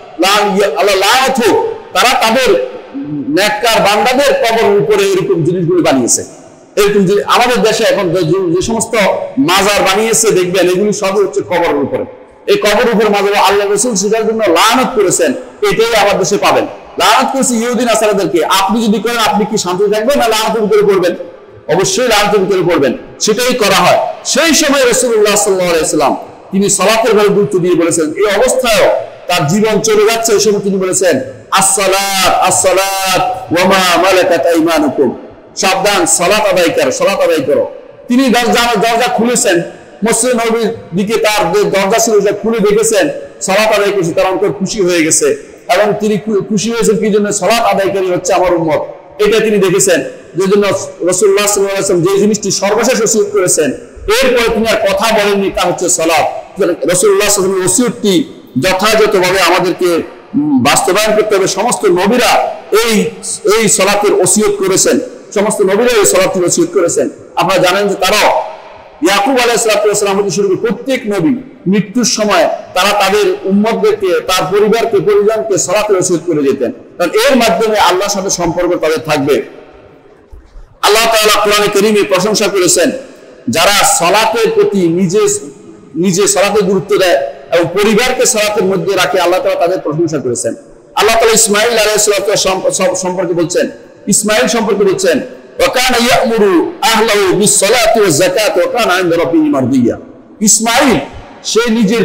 লানত হোক, তারা তাদের নেককার বান্দাদের কবরের উপরে এরকম জিনিসগুলো বানিয়েছে। এরকম আমাদের দেশে এখন যে সমস্ত মাজার বানিয়েছে দেখবেন, এগুলি সবই হচ্ছে কবরের উপরে। এই কবরের উপরে মাজার আল্লাহ রাসূল সেটার জন্য লানত করেছেন। এটাই আমার দেশে পাবেন, লানত করেছে ইহুদি নাসারাদেরকে। আপনি যদি করেন আপনি কি শান্তি থাকবেন, না লানতের ভিতরে পড়বেন? অবশ্যই লানতের ভিতরে পড়বেন। সেটাই করা হয়। সেই সময় রাসূলুল্লাহ সাল্লাল্লাহু আলাইহি ওয়াসাল্লাম তিনি সালাতের ব্যাপারে গুরুত্ব দিয়ে বলেছেন। এই অবস্থায়ও তার জীবন চলে যাচ্ছে, এই সময় তিনি বলেছেন আসসালাত আসসালাত ওয়া মা মালাকাত আইমানুকুম, সাবধান, সালাত আদায় করো, সালাত আদায় করো। তিনি দরজা খুলেছেন, মসজিদ নববীর দিকে তার যে দরজা ছিল সেটা খুলে দেখেছেন, সালাত আদায় করেছে, তার অন্তর খুশি হয়ে গেছে। এবং তিনি খুশি হয়েছেন কি জন্য? সালাত আদায়কারী হচ্ছে আমার উম্মত, এটা তিনি দেখেছেন। যে জন্য রাসূলুল্লাহ সাল্লাল্লাহু আলাইহি ওয়াসাল্লাম যে জিনিসটি সর্বশেষ ওসিয়ত করেছেন, এরপরে তিনি আর কথা বলেননি, তা হচ্ছে সালাত। রাসূলুল্লাহ সাল্লাল্লাহু আলাইহি ওয়াসাল্লামের ওসিয়তটি যথাযথভাবে আমাদেরকে বাস্তবায়ন করতে হবে। সমস্ত নবীরা এই সালাতের ওসিয়ত করেছেন, সমস্ত নবীরা এই সালাতের ওসিয়ত করেছেন। আপনারা জানেন যে তারাও ইয়াকুব আলাইহিস সালাম হতে শুরু করে প্রত্যেক নবী মৃত্যুর সময় তারা তাদের উম্মতদেরকে, তার পরিজনকে সালাতের ওসিয়ত করে যেতেন, কারণ এর মাধ্যমে আল্লাহর সাথে সম্পর্ক তাদের থাকবে। আল্লাহ তাআলা কোরআনে কারীমে প্রশংসা করেছেন যারা সালাতের প্রতি নিজে সালাতে গুরুত্ব দেয় এবং পরিবারকে সালাতের মধ্যে রাখে, আল্লাহ তাআলা তাদের প্রশংসা করেছেন। আল্লাহ তাআলা ইসমাঈল আলাইহিস সালাম সম্পর্কে বলছেন, ইসমাঈল সম্পর্কে বলছেন ওয়া কানা ইয়া'মুরু আহলাহু বিস-সালাতি ওয়াজ-যাকাতি ওয়া কানা 'ইনদা রাব্বিহি মারদিয়্যা। ইসমাঈল সে নিজের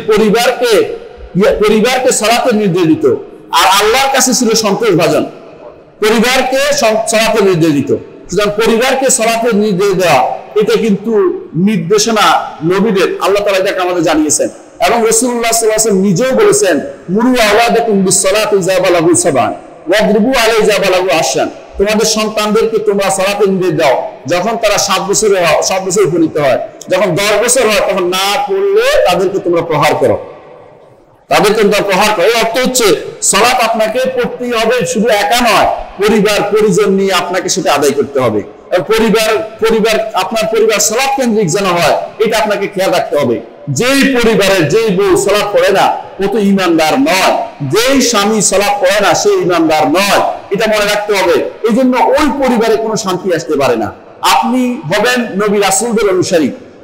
পরিবারকে সালাতের নির্দেশ দিত, আর আল্লাহর কাছে ছিল সন্তোষভাজন। পরিবারকে সালাতের নির্দেশ দিত। সুতরাং পরিবারকে সালাতের নির্দেশ দেওয়া এটা কিন্তু নির্দেশনা নবীদের, আল্লাহ তাআলা এটাকে আমাদের জানিয়েছেন। এবং রাসূলুল্লাহ সাল্লাল্লাহু আলাইহি ওয়াসাল্লাম নিজেও বলেছেন মুরু আওলাদাকুম বিস-সালাতি ইযা বালাগু সাবান ওয়াদরিবু আলাইহি ইযা বালাগু আশান। তোমাদের সন্তানদেরকে তোমরা সালাতের নির্দেশ দাও যখন তারা 7 বছর উপনীত হয়, যখন 10 বছর হয় তখন না পড়লে তাদেরকে তোমরা প্রহার করো, তাদেরকে তোমরা প্রহার করো। এর অর্থ হচ্ছে সালাত আপনাকে পড়তেই হবে, শুধু একা নয়, পরিজন নিয়ে আপনাকে সেটা আদায় করতে হবে। আপনার পরিবার সালাত কেন্দ্রিক যেন হয়, এটা আপনাকে খেয়াল রাখতে হবে। যেই পরিবারের যেই বউ সালাত পড়ে না ও তো ঈমানদার নয়, যেই স্বামী সালাত পড়ে না সে ঈমানদার নয়, এটা মনে রাখতে হবে। এই জন্য ওই পরিবারে কোনো শান্তি আসতে পারে না। আপনি হবেন নবী রাসূলদের অনুসারী,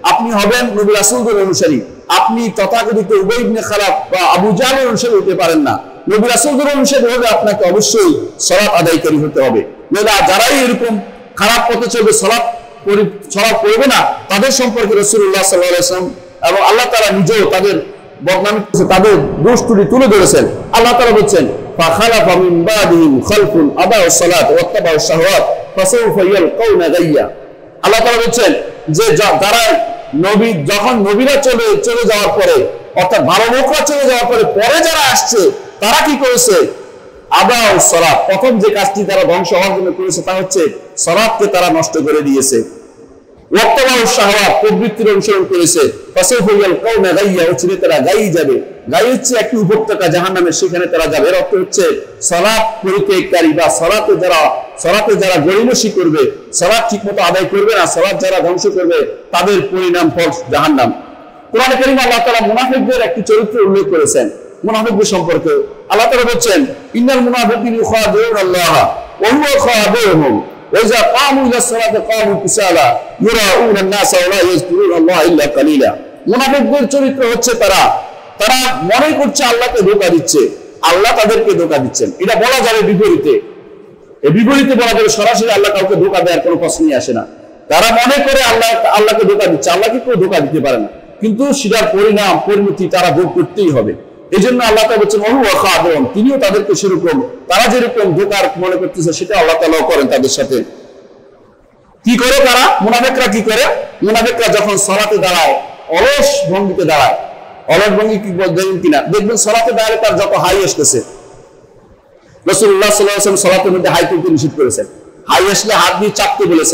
আপনি তথাকথিত উবাই ইবনে খালাফ বা আবু জাহলের অনুসারী হতে পারেন না। নবী রাসূলদের অনুসারী হলে আপনাকে অবশ্যই সালাত আদায়কারী হতে হবে। যারাই এরকম খারাপ পথে চলবে, সালাত পড়বে না, তাদের সম্পর্কে রাসূলুল্লাহ সাল্লাল্লাহু আলাইহি ওয়াসাল্লাম এবং আল্লাহ তাআলা নিজেও তাদের বদনাম করেছে, তাদের দোষ ত্রুটি তুলে ধরেছেন। আল্লাহ তাআলা বলেছেন ফাখালাফা মিন বাদিহিম খালফুন আদাউস সালাত ওয়াত্তাবাউশ শাহওয়াত ফাসাউফা ইয়ালকাউনা গায়্যা। আল্লাহ তাআলা বলেছেন যে যারা যখন নবীরা চলে যাওয়ার পরে, অর্থাৎ ভালো লোকরা চলে যাওয়ার পরে যারা আসছে তারা কি করেছে? আদাউস সালাত, প্রথম যে কাজটি তারা ধ্বংস হওয়ার জন্য করেছে তা হচ্ছে সালাতকে তারা নষ্ট করে দিয়েছে। ওয়াত্তাবাউশ শাহওয়াত, প্রবৃত্তির অনুসরণ করেছে। ফাসাউফা ইয়ালকাউনা গায়্যা, চিরে তারা গায়ী যাবে। গায়ী হচ্ছে একটি উপত্যকা জাহান্নামের, সেখানে তারা যাবে। এর অর্থ হচ্ছে সালাত পরিত্যাগকারী বা সালাতে যারা গড়িমসি করবে, সালাত ঠিকমতো আদায় করবে না, সালাত যারা ধ্বংস করবে, তাদের পরিণাম ফল জাহান্নাম। কোরআনে কারীমে আল্লাহ তাআলা মুনাফিকদের একটি চরিত্র উল্লেখ করেছেন। মুনাফিকদের সম্পর্কে আল্লাহ তাআলা বলেন ইন্নাল মুনাফিকিনা ইখাদিউনা আল্লাহ ওয়া হুয়া খাদিউহুম ওয়া ইযা কামু ইলা সালাতি কামু কুসালা ইউরাউনা আন-নাস ওয়া লা ইয়াযকুরুনা আল্লাহ ইল্লা কালিলা। মুনাফিকদের চরিত্র হচ্ছে তারা মনে করছে আল্লাহকে ধোঁকা দিচ্ছে, আল্লাহ তাদেরকে ধোঁকা দিচ্ছেন। এটা বলা যাবে বিপরীতে, বিপরীতে বলা যাবে সরাসরি আল্লাহ কাউকে ধোঁকা দেওয়ার কোনো প্রশ্নই আসে না। তারা মনে করে আল্লাহকে ধোঁকা দিচ্ছে, আল্লাহকে কেউ ধোঁকা দিতে পারে না, কিন্তু সেটার পরিণতি তারা ভোগ করতেই হবে। এই জন্য আল্লাহ তাআলা বলছেন ওয়া হুয়া খাদিউহুম, তিনিও তাদেরকে সেরকম, তারা যেরকম ধোঁকার মনে করতেছে সেটা আল্লাহ তাআলাও করেন তাদের সাথে। কি করে তারা? মুনাফিকরা কি করে? মুনাফিকরা যখন সালাতে দাঁড়ায় অলস ভঙ্গিতে দাঁড়ায়, অলস ভঙ্গি কি বলবেন কিনা দেখবেন, সালাতে দাঁড়ালে তার যত হাই আসতেছে। রাসূলুল্লাহ সাল্লাল্লাহু আলাইহি ওয়াসাল্লাম সালাতের মধ্যে হাই তুলতে নিষেধ করেছেন। হাই আসলে হাত দিয়ে চাপতে বলেছেন।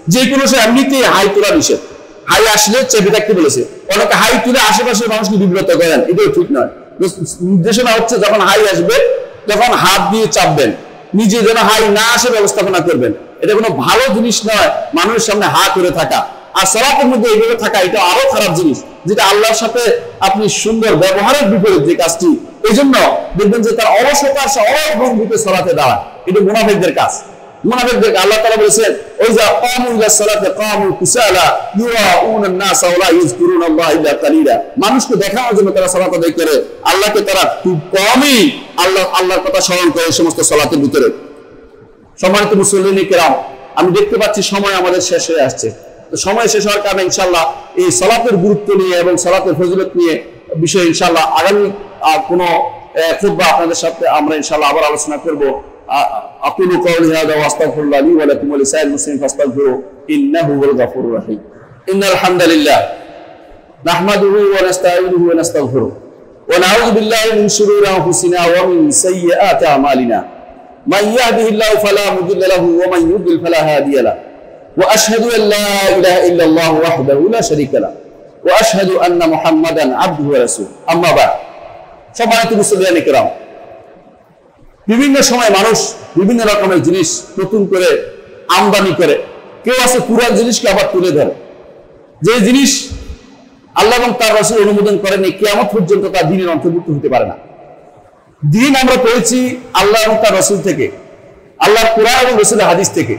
যে কোনো সময় এমনিতেই হাই তোলা নিষেধ। হাই আসলে চেপে থাকতে বলেছে। অনেকে হাই তুলে আশেপাশের মানুষকে বিব্রত করেন, এটাও ঠিক নয়। নির্দেশনা হচ্ছে যখন হাই আসবে তখন হাত দিয়ে চাপবেন, নিজে যেন হাই না আসে ব্যবস্থাপনা করবেন। এটা কোনো ভালো জিনিস নয় মানুষের সামনে হা করে থাকা। আর সালাতের মধ্যে এইভাবে থাকা এটা আরো খারাপ জিনিস, যেটা আল্লাহর সাথে আপনি সুন্দর ব্যবহারের বিপরীত যে কাজটি। এই জন্য দেখবেন যে তার অলসতার অলস ভঙ্গিতে সালাতে দাঁড়ায়, এটা মুনাফিকদের কাজ। মুনাফিকদেরকে আল্লাহ তাআলা বলেছেন, ওয়াইজা কামু ইলা সালাতি কামু কুসালা ইউরাউনা الناس ওয়া ইযকুরুনাল্লাহ ইল্লা কালিলা। মানুষকে দেখানোর জন্য তারা সালাত আদায় করে, আল্লাহকে তারা খুব কমই আল্লাহর কথা স্মরণ করে সমস্ত সালাতের ভিতরে। সম্মানিত মুসল্লিন কিরাম, আমি দেখতে পাচ্ছি সময় আমাদের শেষ হয়ে আসছে। তো সময় শেষ হওয়ার কারণে ইনশাআল্লাহ এই সালাতের গুরুত্ব নিয়ে এবং সালাতের ফজিলত নিয়ে বিষয়ে ইনশাআল্লাহ আগামী কোন খুতবা আপনাদের সাথে আমরা ইনশাআল্লাহ আবার আলোচনা করব। أقول قولي هذا وأستغفر الله لي ولكم ولسائر المسلمين فاستغفروه إنه هو الغفور الرحيم. إن الحمد لله نحمده ونستعينه ونستغفره ونعوذ بالله من شرور أنفسنا ومن سيئات أعمالنا. من يهده الله فلا مضل له ومن يضلل فلا هادي له. وأشهد أن لا إله إلا الله وحده لا شريك له وأشهد أن محمدا عبده ورسوله. أما بعد. সম্মানিত মুসলিয়ান কিরাম, বিভিন্ন সময় মানুষ বিভিন্ন রকমের জিনিস নতুন করে আমদানি করে। কেউ আছে পুরান জিনিসকে আবার তুলে ধরে, যে জিনিস আল্লাহ এবং তার রাসূল অনুমোদন করেনি, কিয়ামত পর্যন্ত তা দ্বীনের অন্তর্ভুক্ত হতে পারে না। দ্বীন আমরা পেয়েছি আল্লাহ এবং তার রাসূল থেকে, আল্লাহর কুরআন এবং রাসূলের হাদিস থেকে।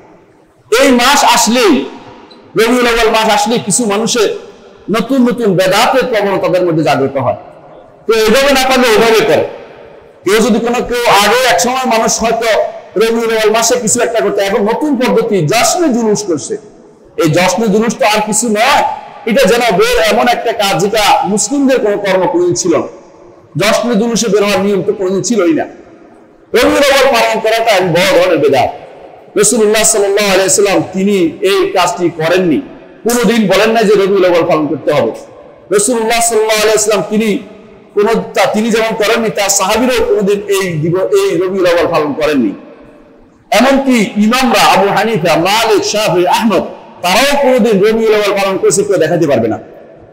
এই মাস আসলেই, রবিউল আউয়াল মাস আসলেই কিছু মানুষের নতুন নতুন বেদাতের প্রবণতা তাদের মধ্যে জাগ্রত হয়। তো এভাবে না পারলে ওভাবে করে। কেউ যদি কেউ আগে এক সময় মানুষ হয়তো রবিউল আউয়াল মাসে কিছু একটা করতে, এখন নতুন পদ্ধতি জশ্নে জুলুস করছে। এই জশ্নে জুলুস তো আর কিছু নয়, এটা যেন বের এমন একটা কাজ যেটা মুসলিমদের কোনো কর্ম কোনোদিন ছিল না। জশ্নে জুলুসে বের হওয়ার নিয়ম তো কোনোদিন ছিলই না। রবিউল আউয়াল পালন করাটা এক বড় ধরনের বেদাত। রাসূলুল্লাহ সাল্লাল্লাহু আলাইহি ওয়াসাল্লাম তিনি এই কাজটি করেননি, কোনোদিন বলেন না যে রবিউল আউয়াল পালন করতে হবে। রাসূলুল্লাহ সাল্লাল্লাহু আলাইহি ওয়াসাল্লাম তিনি যেমন করেননি, তার সাহাবীরাও কোনোদিন এই রবিউল আউয়াল পালন করেননি। এমনকি ইমামরা আবু হানিফা, মালিক, শাফি, আহমদ তারাও কোনোদিন রবিউল আউয়াল পালন করেছে কেউ দেখাতে পারবে না।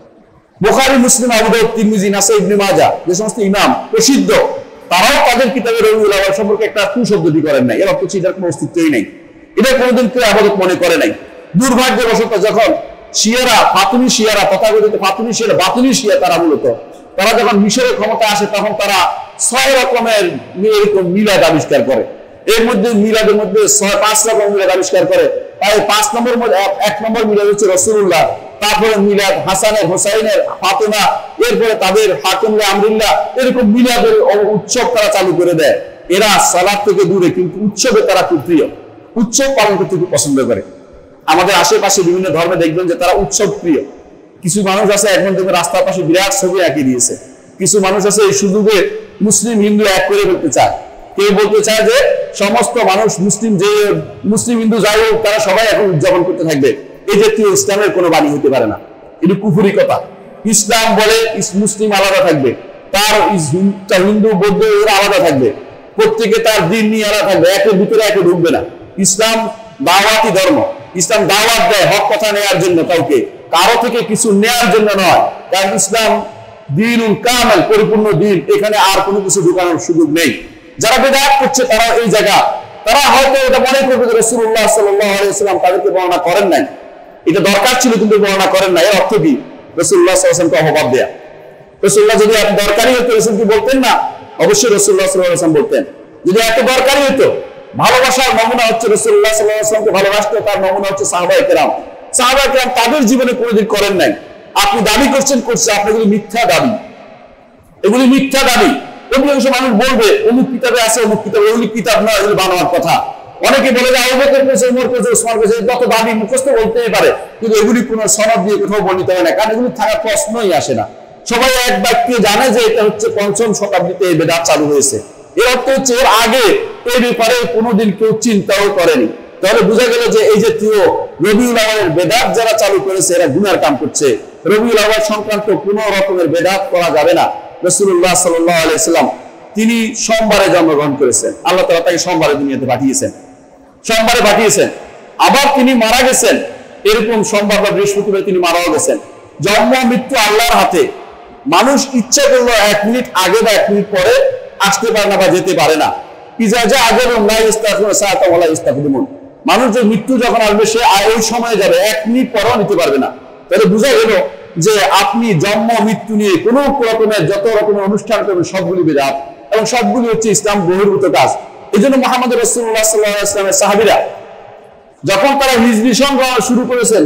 বুখারী, মুসলিম, আবু দাউদ, তিরমিজি, নাসাই, ইবনে মাজাহ যে সমস্ত ইমাম প্রসিদ্ধ, তারাও তাদের কিতাবে রবিউল আউয়াল সম্পর্কে একটা কুশব্দটি করেন নাই। এর অর্থ হচ্ছে এটার কোনো অস্তিত্বই নেই, এটা কোনোদিন কেউ আবাদত মনে করে নাই। দুর্ভাগ্যবশত যখন শিয়ারা, ফাতিমি শিয়ারা, তথাকথিত ফাতিমি শিয়ারা, বাতিনি শিয়া তারা মূলত, তারা যখন মিশরের ক্ষমতা আসে তখন তারা 6 রকমের এরকম মিলাদ আবিষ্কার করে। এর মধ্যে মিলাদের মধ্যে 5 রকম মিলাদ আবিষ্কার করে। তাই 5 নম্বর মধ্যে 1 নম্বর মিলাদ হচ্ছে রাসূলুল্লাহ, তারপরে মিলাদ হাসানের, হোসাইনের, ফাতেমা, এরপরে তাদের হাকিমুল আমরুল্লাহ, এরকম মিলাদের উৎসব তারা চালু করে দেয়। এরা সালাত থেকে দূরে, কিন্তু উৎসবে তারা খুব প্রিয়, উৎসব পালন করতে খুব পছন্দ করে। আমাদের আশেপাশে বিভিন্ন ধর্মে দেখবেন যে তারা উৎসব প্রিয়। কিছু মানুষ আছে এখন দেখবেন রাস্তার পাশে বিরাট ছবি আঁকিয়ে দিয়েছে। কিছু মানুষ আছে এই সুযোগে মুসলিম হিন্দু এক করে ফেলতে চায়। কেউ বলতে চায় যে সমস্ত মানুষ মুসলিম হিন্দু যাই হোক তারা সবাই এখন উদযাপন করতে থাকবে। এই জাতীয় ইসলামের কোনো বাণী হতে পারে না, এটি কুফরি কথা। ইসলাম বলে মুসলিম আলাদা থাকবে, তার হিন্দু বৌদ্ধ এরা আলাদা থাকবে, প্রত্যেকে তার দিন নিয়ে আলাদা থাকবে, একের ভিতরে একে ঢুকবে না। ইসলাম দাওয়াতি ধর্ম, ইসলাম দাওয়াত দেয় হক কথা নেওয়ার জন্য, কাউকে কারো থেকে কিছু নেওয়ার জন্য নয়। কারণ ইসলাম দ্বীনুল কামাল, পরিপূর্ণ দিন, এখানে আর কোনো কিছু ঢুকানোর সুযোগ নেই। যারা বিদআত করছে তারা এই জায়গা, তারা হয়তো এটা মনে করবে যে রাসূলুল্লাহ সাল্লাল্লাহু আলাইহি ওয়াসাল্লাম তাদেরকে বর্ণনা করেন নাই, এটা দরকার ছিল কিন্তু বর্ণনা করেন নাই। এর অর্থ কি? রাসূলুল্লাহ সাল্লাল্লাহু আলাইহি ওয়াসাল্লামকে অপবাদ দেয়া। রাসূলুল্লাহ যদি এত দরকারি হতো রাসূল কি বলতেন না? অবশ্যই রাসূলুল্লাহ সাল্লাল্লাহু আলাইহি ওয়াসাল্লাম বলতেন। যদি এত দরকারি হতো, ভালোবাসার নমুনা হচ্ছে রাসূলুল্লাহ সাল্লাল্লাহু আলাইহি ওয়াসাল্লামকে ভালোবাসতো, তার নমুনা হচ্ছে সাহাবায়ে কেরাম। সাহাবায়ে কেরাম তাদের জীবনে কোনোদিন করেন নাই। আপনি দাবি করছেন, করছে, আপনি এগুলি মিথ্যা দাবি, এগুলি মিথ্যা দাবি। অধিকাংশ মানুষ বলবে অমুক কিতাবে আছে, অমুক কিতাবে, এগুলি কিতাব নয়, এগুলি বানোয়ার কথা। অনেকে বলে যে আবুবকর করেছে, ওমর করেছে, ওসমান করেছে, যত দাবি মুখস্থ বলতেই পারে, কিন্তু এগুলি কোনো সনদ দিয়ে কোথাও বর্ণিত হয় না, কারণ এগুলি থাকার প্রশ্নই আসে না। সবাই এক বাক্যে জানে যে এটা হচ্ছে 5ম শতাব্দীতে এই বেদাত চালু হয়েছে। এর অর্থ হচ্ছে এর আগে এই ব্যাপারে কোনোদিন কেউ চিন্তাও করেনি। তাহলে বোঝা গেল যে এই জাতীয় রবিউল আউয়ালের বেদাত যারা চালু করেছে এরা গুনার কাম করছে। রবিউল আউয়াল সংক্রান্ত কোনো রকমের বেদাত করা যাবে না। রাসূলুল্লাহ সাল্লাল্লাহু আলাইহি ওয়াসাল্লাম তিনি সোমবারে জন্মগ্রহণ করেছেন, আল্লাহ তাআলা তাকে সোমবারে দুনিয়াতে পাঠিয়েছেন, সোমবারে পাঠিয়েছেন। আবার তিনি মারা গেছেন, এরকম সোমবার বা বৃহস্পতিবার তিনি মারাও গেছেন। জন্ম মৃত্যু আল্লাহর হাতে। মানুষ ইচ্ছা করলো 1 মিনিট আগে বা 1 মিনিট পরে আসতে পারে না বা যেতে পারে না। মানুষ যে মৃত্যু যখন আসবে সে ওই সময়ে যাবে, 1 মিনিট পরেও নিতে পারবে না। তাহলে বোঝা গেল যে আপনি জন্ম মৃত্যু নিয়ে কোন রকমের যত রকমের অনুষ্ঠান করবেন সবগুলি বিদআত এবং সবগুলি হচ্ছে ইসলাম বহির্ভূত কাজ। এই জন্য মুহাম্মদ রাসূলুল্লাহ সাল্লাল্লাহু আলাইহি ওয়াসাল্লামের সাহাবীরা যখন তারা হিজরি সংগ্রহ শুরু করেছেন,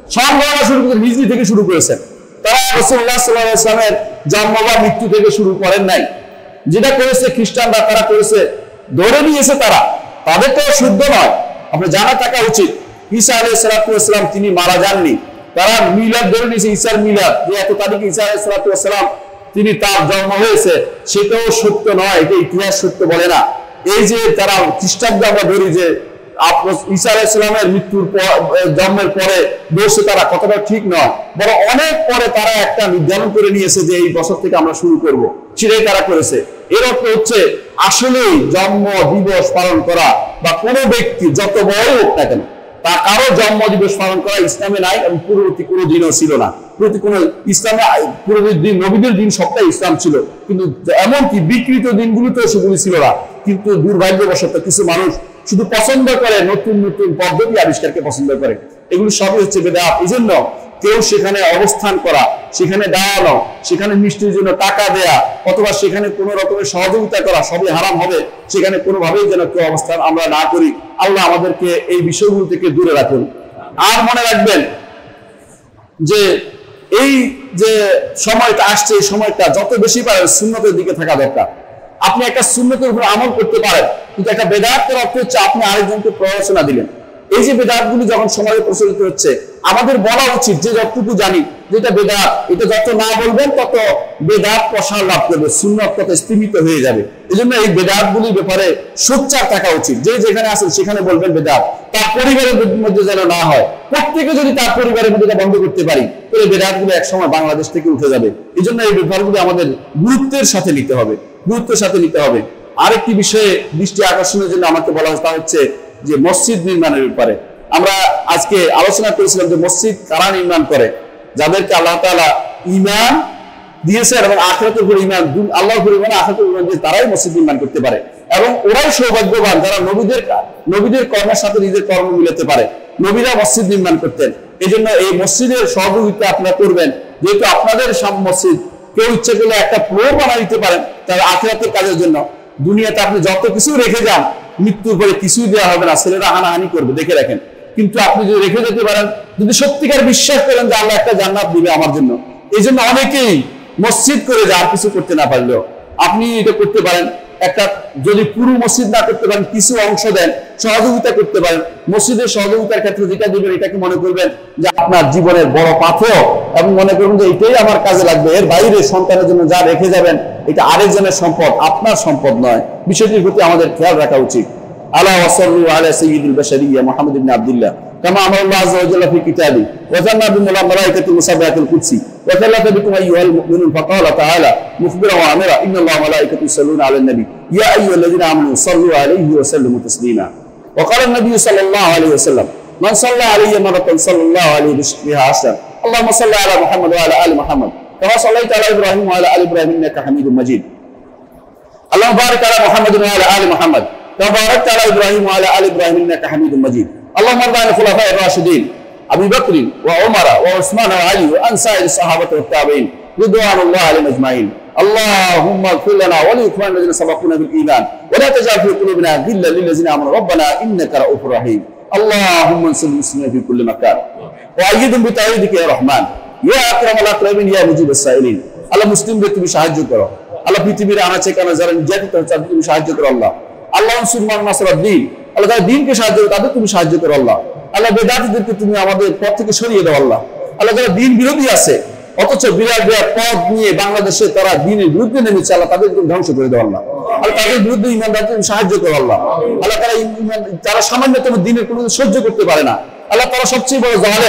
হিজরি থেকে শুরু করেছেন, তারা রাসূলুল্লাহ সাল্লাল্লাহু আলাইহি ওয়াসাল্লামের জন্ম বা মৃত্যু থেকে শুরু করেন নাই। যেটা করেছে খ্রিস্টানরা, তারা করেছে ধরে নিয়েছে, তাদের তো শুদ্ধ নয়। আপনার জানা থাকা উচিত ঈসা আলাইহিস সালাতু ওয়াস সালাম তিনি মারা যাননি। তারা মিলাদ ধরে নিয়েছে, ঈসার মিলাদ, যে এত তারিখে ঈসা আলাইহিস সালাতু ওয়াস সালাম তিনি তার জন্ম হয়েছে, সেটাও সত্য নয়, এটা ইতিহাস সত্য বলে না। এই যে তারা খ্রিস্টাব্দ আমরা ধরি যে ঈসা আলাইহিস সালামের মৃত্যুর জন্মের পরে বসে তারা, কতটা ঠিক নয়। বরং অনেক পরে তারা একটা নির্ধারণ করে নিয়েছে যে এই বছর থেকে আমরা শুরু করব, সেটাই তারা করেছে। এর অর্থ হচ্ছে আসলেই জন্ম দিবস পালন করা বা কোনো ব্যক্তি যত বড় হোক না কেন, তা কারো জন্ম দিবস পালন করা ইসলামে নাই এবং পূর্ববর্তী কোনো দিনও ছিল না। কোনো ইসলামে পূর্ববর্তী দিন, নবীদের দিন সবটাই ইসলাম ছিল, কিন্তু এমনকি বিকৃত দিনগুলোতেও সেগুলি ছিল না। কিন্তু দুর্ভাগ্যবশত কিছু মানুষ শুধু পছন্দ করে নতুন নতুন পদ্ধতি আবিষ্কারকে পছন্দ করে, এগুলো সবই হচ্ছে বেদাত। এই জন্য কেউ সেখানে অবস্থান করা, সেখানে দাঁড়ানো, সেখানে মিষ্টির জন্য টাকা দেয়া অথবা সেখানে কোনো রকমের সহযোগিতা করা সবই হারাম হবে। সেখানে কোনোভাবেই যেন কেউ অবস্থান আমরা না করি। আল্লাহ আমাদেরকে এই বিষয়গুলো থেকে দূরে রাখুন। আর মনে রাখবেন যে এই যে সময়টা আসছে, এই সময়টা যত বেশি পারেন সুন্নতের দিকে থাকা দরকার। আপনি একটা সুন্নতের উপর আমল করতে পারেন, কিন্তু একটা বেদাতের অর্থ হচ্ছে আপনি আরেকজনকে প্ররোচনা দিলেন। এই যে বেদাতগুলি যখন সমাজে প্রচলিত হচ্ছে, আমাদের বলা উচিত যে যতটুকু জানি যেটা বেদাত, এটা যত না বলবেন তত বেদাত প্রসার লাভ করবে, সুন্নত তত স্তীমিত হয়ে যাবে। এই জন্য এই বেদাতগুলির ব্যাপারে সোচ্চার থাকা উচিত। যে যেখানে আছেন সেখানে বলবেন বেদাত, তার পরিবারের মধ্যে যেন না হয়। প্রত্যেকে যদি তার পরিবারের মধ্যে বন্ধ করতে পারি, তাহলে বেদাতগুলো একসময় বাংলাদেশ থেকে উঠে যাবে। এই জন্য এই ব্যাপারগুলো আমাদের গুরুত্বের সাথে নিতে হবে, গুরুত্বের সাথে নিতে হবে। আরেকটি বিষয়ে দৃষ্টি আকর্ষণের জন্য আমাকে বলা হচ্ছে, তা হচ্ছে যে মসজিদ নির্মাণের ব্যাপারে। আমরা আজকে আলোচনা করেছিলাম যে মসজিদ কারা নির্মাণ করে, যাদেরকে আল্লাহ তাআলা ঈমান দিয়েছে এবং আখিরাতের উপর ঈমান, আল্লাহর উপর ঈমান, আখিরাতের উপর ঈমান দিয়ে তারাই মসজিদ নির্মাণ করতে পারে। এবং ওরাই সৌভাগ্যবান যারা নবীদের কর্মের সাথে নিজের কর্ম মিলাতে পারে। নবীরা মসজিদ নির্মাণ করতেন। এই জন্য এই মসজিদের সহযোগিতা আপনারা করবেন। যেহেতু আপনাদের সব মসজিদ, কেউ ইচ্ছে করলে একটা ফ্লোর বানিয়ে দিতে পারেন তার আখিরাতের কাজের জন্য। দুনিয়াতে আপনি যত কিছু রেখে যান, মৃত্যুর পরে কিছুই দেওয়া হবে না, ছেলেরা হানাহানি করবে, দেখে রাখেন। কিন্তু আপনি যদি রেখে যেতে পারেন, যদি সত্যিকার বিশ্বাস করেন যে আল্লাহ একটা জান্নাত দিবে আমার জন্য, এই জন্য অনেকেই মসজিদ করে যায়, আর কিছু করতে না পারলেও আপনি এটা করতে পারেন। একটা যদি পুরো মসজিদ না করতে পারেন, কিছু অংশ দেন, সহযোগিতা করতে পারেন। মসজিদের সহযোগিতার ক্ষেত্রে যেটা দিবেন, এটাকে মনে করবেন যে আপনার জীবনের বড় পাথর, এবং মনে করবেন যে এটাই আমার কাজে লাগবে। এর বাইরে সন্তানের জন্য যা রেখে যাবেন, এটা আরেকজনের সম্পদ, আপনার সম্পদ নয়। বিষয়টির প্রতি আমাদের খেয়াল রাখা উচিত। আলা ওয়াসাল্লু আলা সাইয়্যিদিল বাশারিয়্যা মুহাম্মদ ইবনে আব্দুল্লাহ কামা আমারাল্লাহু আযজা ওয়া জাল্লা ফি কিতাবি ওয়া জান্না বিল মালাইকাতিল মুসাব্বিহাতিল কুদসি ওয়া কাল্লাফা বিকুম আইয়ুহাল মুমিনুন ফাকালা তাআলা মুখবিরান ওয়া আমিরা ইন্নাল্লাহা ওয়া মালাইকাতাহু ইউসাল্লুনা আলান নবী ইয়া আইয়ুহাল্লাযিনা আমানু সাল্লু আলাইহি ওয়া সাল্লিমু তাসলিমা ওয়া ক্বালা আন-নবী সাল্লাল্লাহু আলাইহি ওয়াসাল্লাম মান সাল্লা আলাইহি মারাতান সাল্লাল্লাহু আলাইহি বিহা আশরা আল্লাহুম্মা সাল্লি আলা মুহাম্মদ ওয়া আলা আলি মুহাম্মদ কামা সাল্লাইতা আলা ইব্রাহিম ওয়া আলা আলি ইব্রাহিম ইন্নাকা হামিদুম মাজিদ اللهم بارك على محمد وعلى ال محمد كما باركت على ابراهيم وعلى ال ابراهيم انك حميد مجيد اللهم ارض عن الخلفاء الراشدين ابي بكر وعمر وعثمان وعلي وعن سائر الصحابه والتابعين رضوان الله عليهم اجمعين اللهم اغفر لنا ولاخواننا الذين سبقونا بالايمان ولا تجعل في قلوبنا غلا للذين امنوا ربنا انك رؤوف رحيم اللهم انصر المسلمين في كل مكان وايدهم بتأييدك يا رحمن يا اكرم الاكرمين يا مجيب السائلين الله মুসলিমদের তুমি সাহায্য করো আল্লাহ। পৃথিবীর আনাচে কানা যারা নির্যাতিত হচ্ছে তুমি সাহায্য করো আল্লাহ। আল্লাহ সুবহান নাসরাদ্দিন, আল্লাহ যারা দ্বীনকে সাহায্য করে তাদের তুমি সাহায্য করো আল্লাহ। আল্লাহ বেদাতীদেরকে তুমি আমাদের পথ থেকে সরিয়ে দাও আল্লাহ। আল্লাহ যারা দ্বীন বিরোধী আছে অথচ বিরাট বিরাট পথ নিয়ে বাংলাদেশে তারা দ্বীনের বিরুদ্ধে নেমেছে আল্লাহ, তাদেরকে ধ্বংস করে দাও আল্লাহ। আল্লাহ তাদের বিরুদ্ধে ইমানদারদের তুমি সাহায্য করো আল্লাহ। আল্লাহ তারা সামান্যতম দ্বীনের কোনো সহ্য করতে পারে না আল্লাহ, তারা সবচেয়ে বড় জালেম,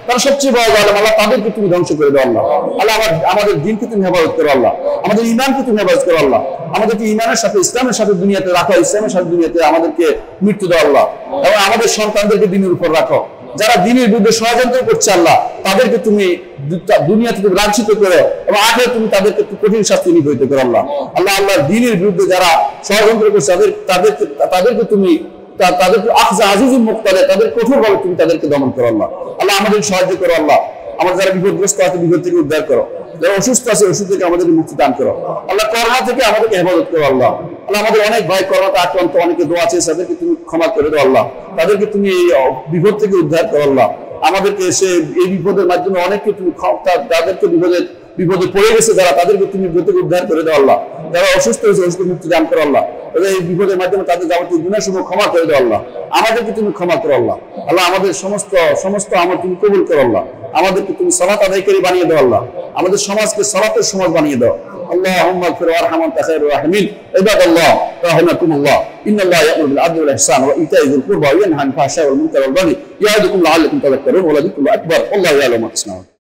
তারা সবচেয়ে বড় জালেম। আল্লাহ তাদেরকে তুমি ধ্বংস করে দাও আল্লাহ। আল্লাহ আমাদের দিনকে তুমি হেফাজত করো আল্লাহ, আমাদের ঈমানকে তুমি হেফাজত করো আল্লাহ, আমাদেরকে ঈমানের সাথে ইসলামের সাথে দুনিয়াতে রাখো, ইসলামের সাথে দুনিয়াতে আমাদেরকে মৃত্যু দাও আল্লাহ, এবং আমাদের সন্তানদেরকে দ্বীনের উপর রাখো। যারা দ্বীনের বিরুদ্ধে ষড়যন্ত্র করছে আল্লাহ, তাদেরকে তুমি দুনিয়া থেকে লাঞ্ছিত করো এবং আখিরাতে তুমি তাদেরকে কঠিন শাস্তি নির্ধারিত করো আল্লাহ। আল্লাহ আল্লাহর দ্বীনের বিরুদ্ধে যারা ষড়যন্ত্র করছে তাদেরকে তুমি তাদেরকে আখজা আজিজুল মুক্তালে তাদের কঠোরভাবে তুমি তাদেরকে দমন করো আল্লাহ। আল্লাহ আমাদের সাহায্য করো আল্লাহ, আমাদের যারা বিপদগ্রস্ত আছে বিপদ থেকে উদ্ধার করো, যারা অসুস্থ আছে ওষুধ থেকে আমাদেরকে মুক্তি দান করো আল্লাহ, করোনা থেকে আমাদেরকে হেফাজত করো আল্লাহ। আল্লাহ আমাদের অনেক ভাই করোনাতে আক্রান্ত, অনেকে দোয়া আছে, তাদেরকে তুমি ক্ষমা করে দাও আল্লাহ, তাদেরকে তুমি এই বিপদ থেকে উদ্ধার করো আল্লাহ। আমাদেরকে এই বিপদের মাধ্যমে অনেককে তুমি তাদেরকে বিপদে পড়ে গেছে যারা, তাদেরকে তুমি বিপদ থেকে উদ্ধার করে দাও আল্লাহ। যারা অসুস্থ হয়েছে অসুস্থ মুক্তি দান করো আল্লাহ, এই বিপদের মাধ্যমে তাদের যাবতীয় গুনাহ সমূহ ক্ষমা করে দাও আল্লাহ। আমাদেরকে তুমি ক্ষমা করো আল্লাহ। আল্লাহ আমাদের সমস্ত আমল তুমি কবুল করো আল্লাহ। আমাদেরকে তুমি সালাত আদায়কারী বানিয়ে দাও আল্লাহ, আমাদের সমাজকে সালাতের সমাজ বানিয়ে দাও। اللهم اغفر وارحم وانت خير الراحمين. عباد الله رحمكم الله، ان الله يأمر بالعدل والاحسان وايتاء ذي القربى وينهى عن الفحشاء والمنكر والبغي يعظكم لعلكم تذكرون ولذكر الله اكبر والله يعلم ما تصنعون.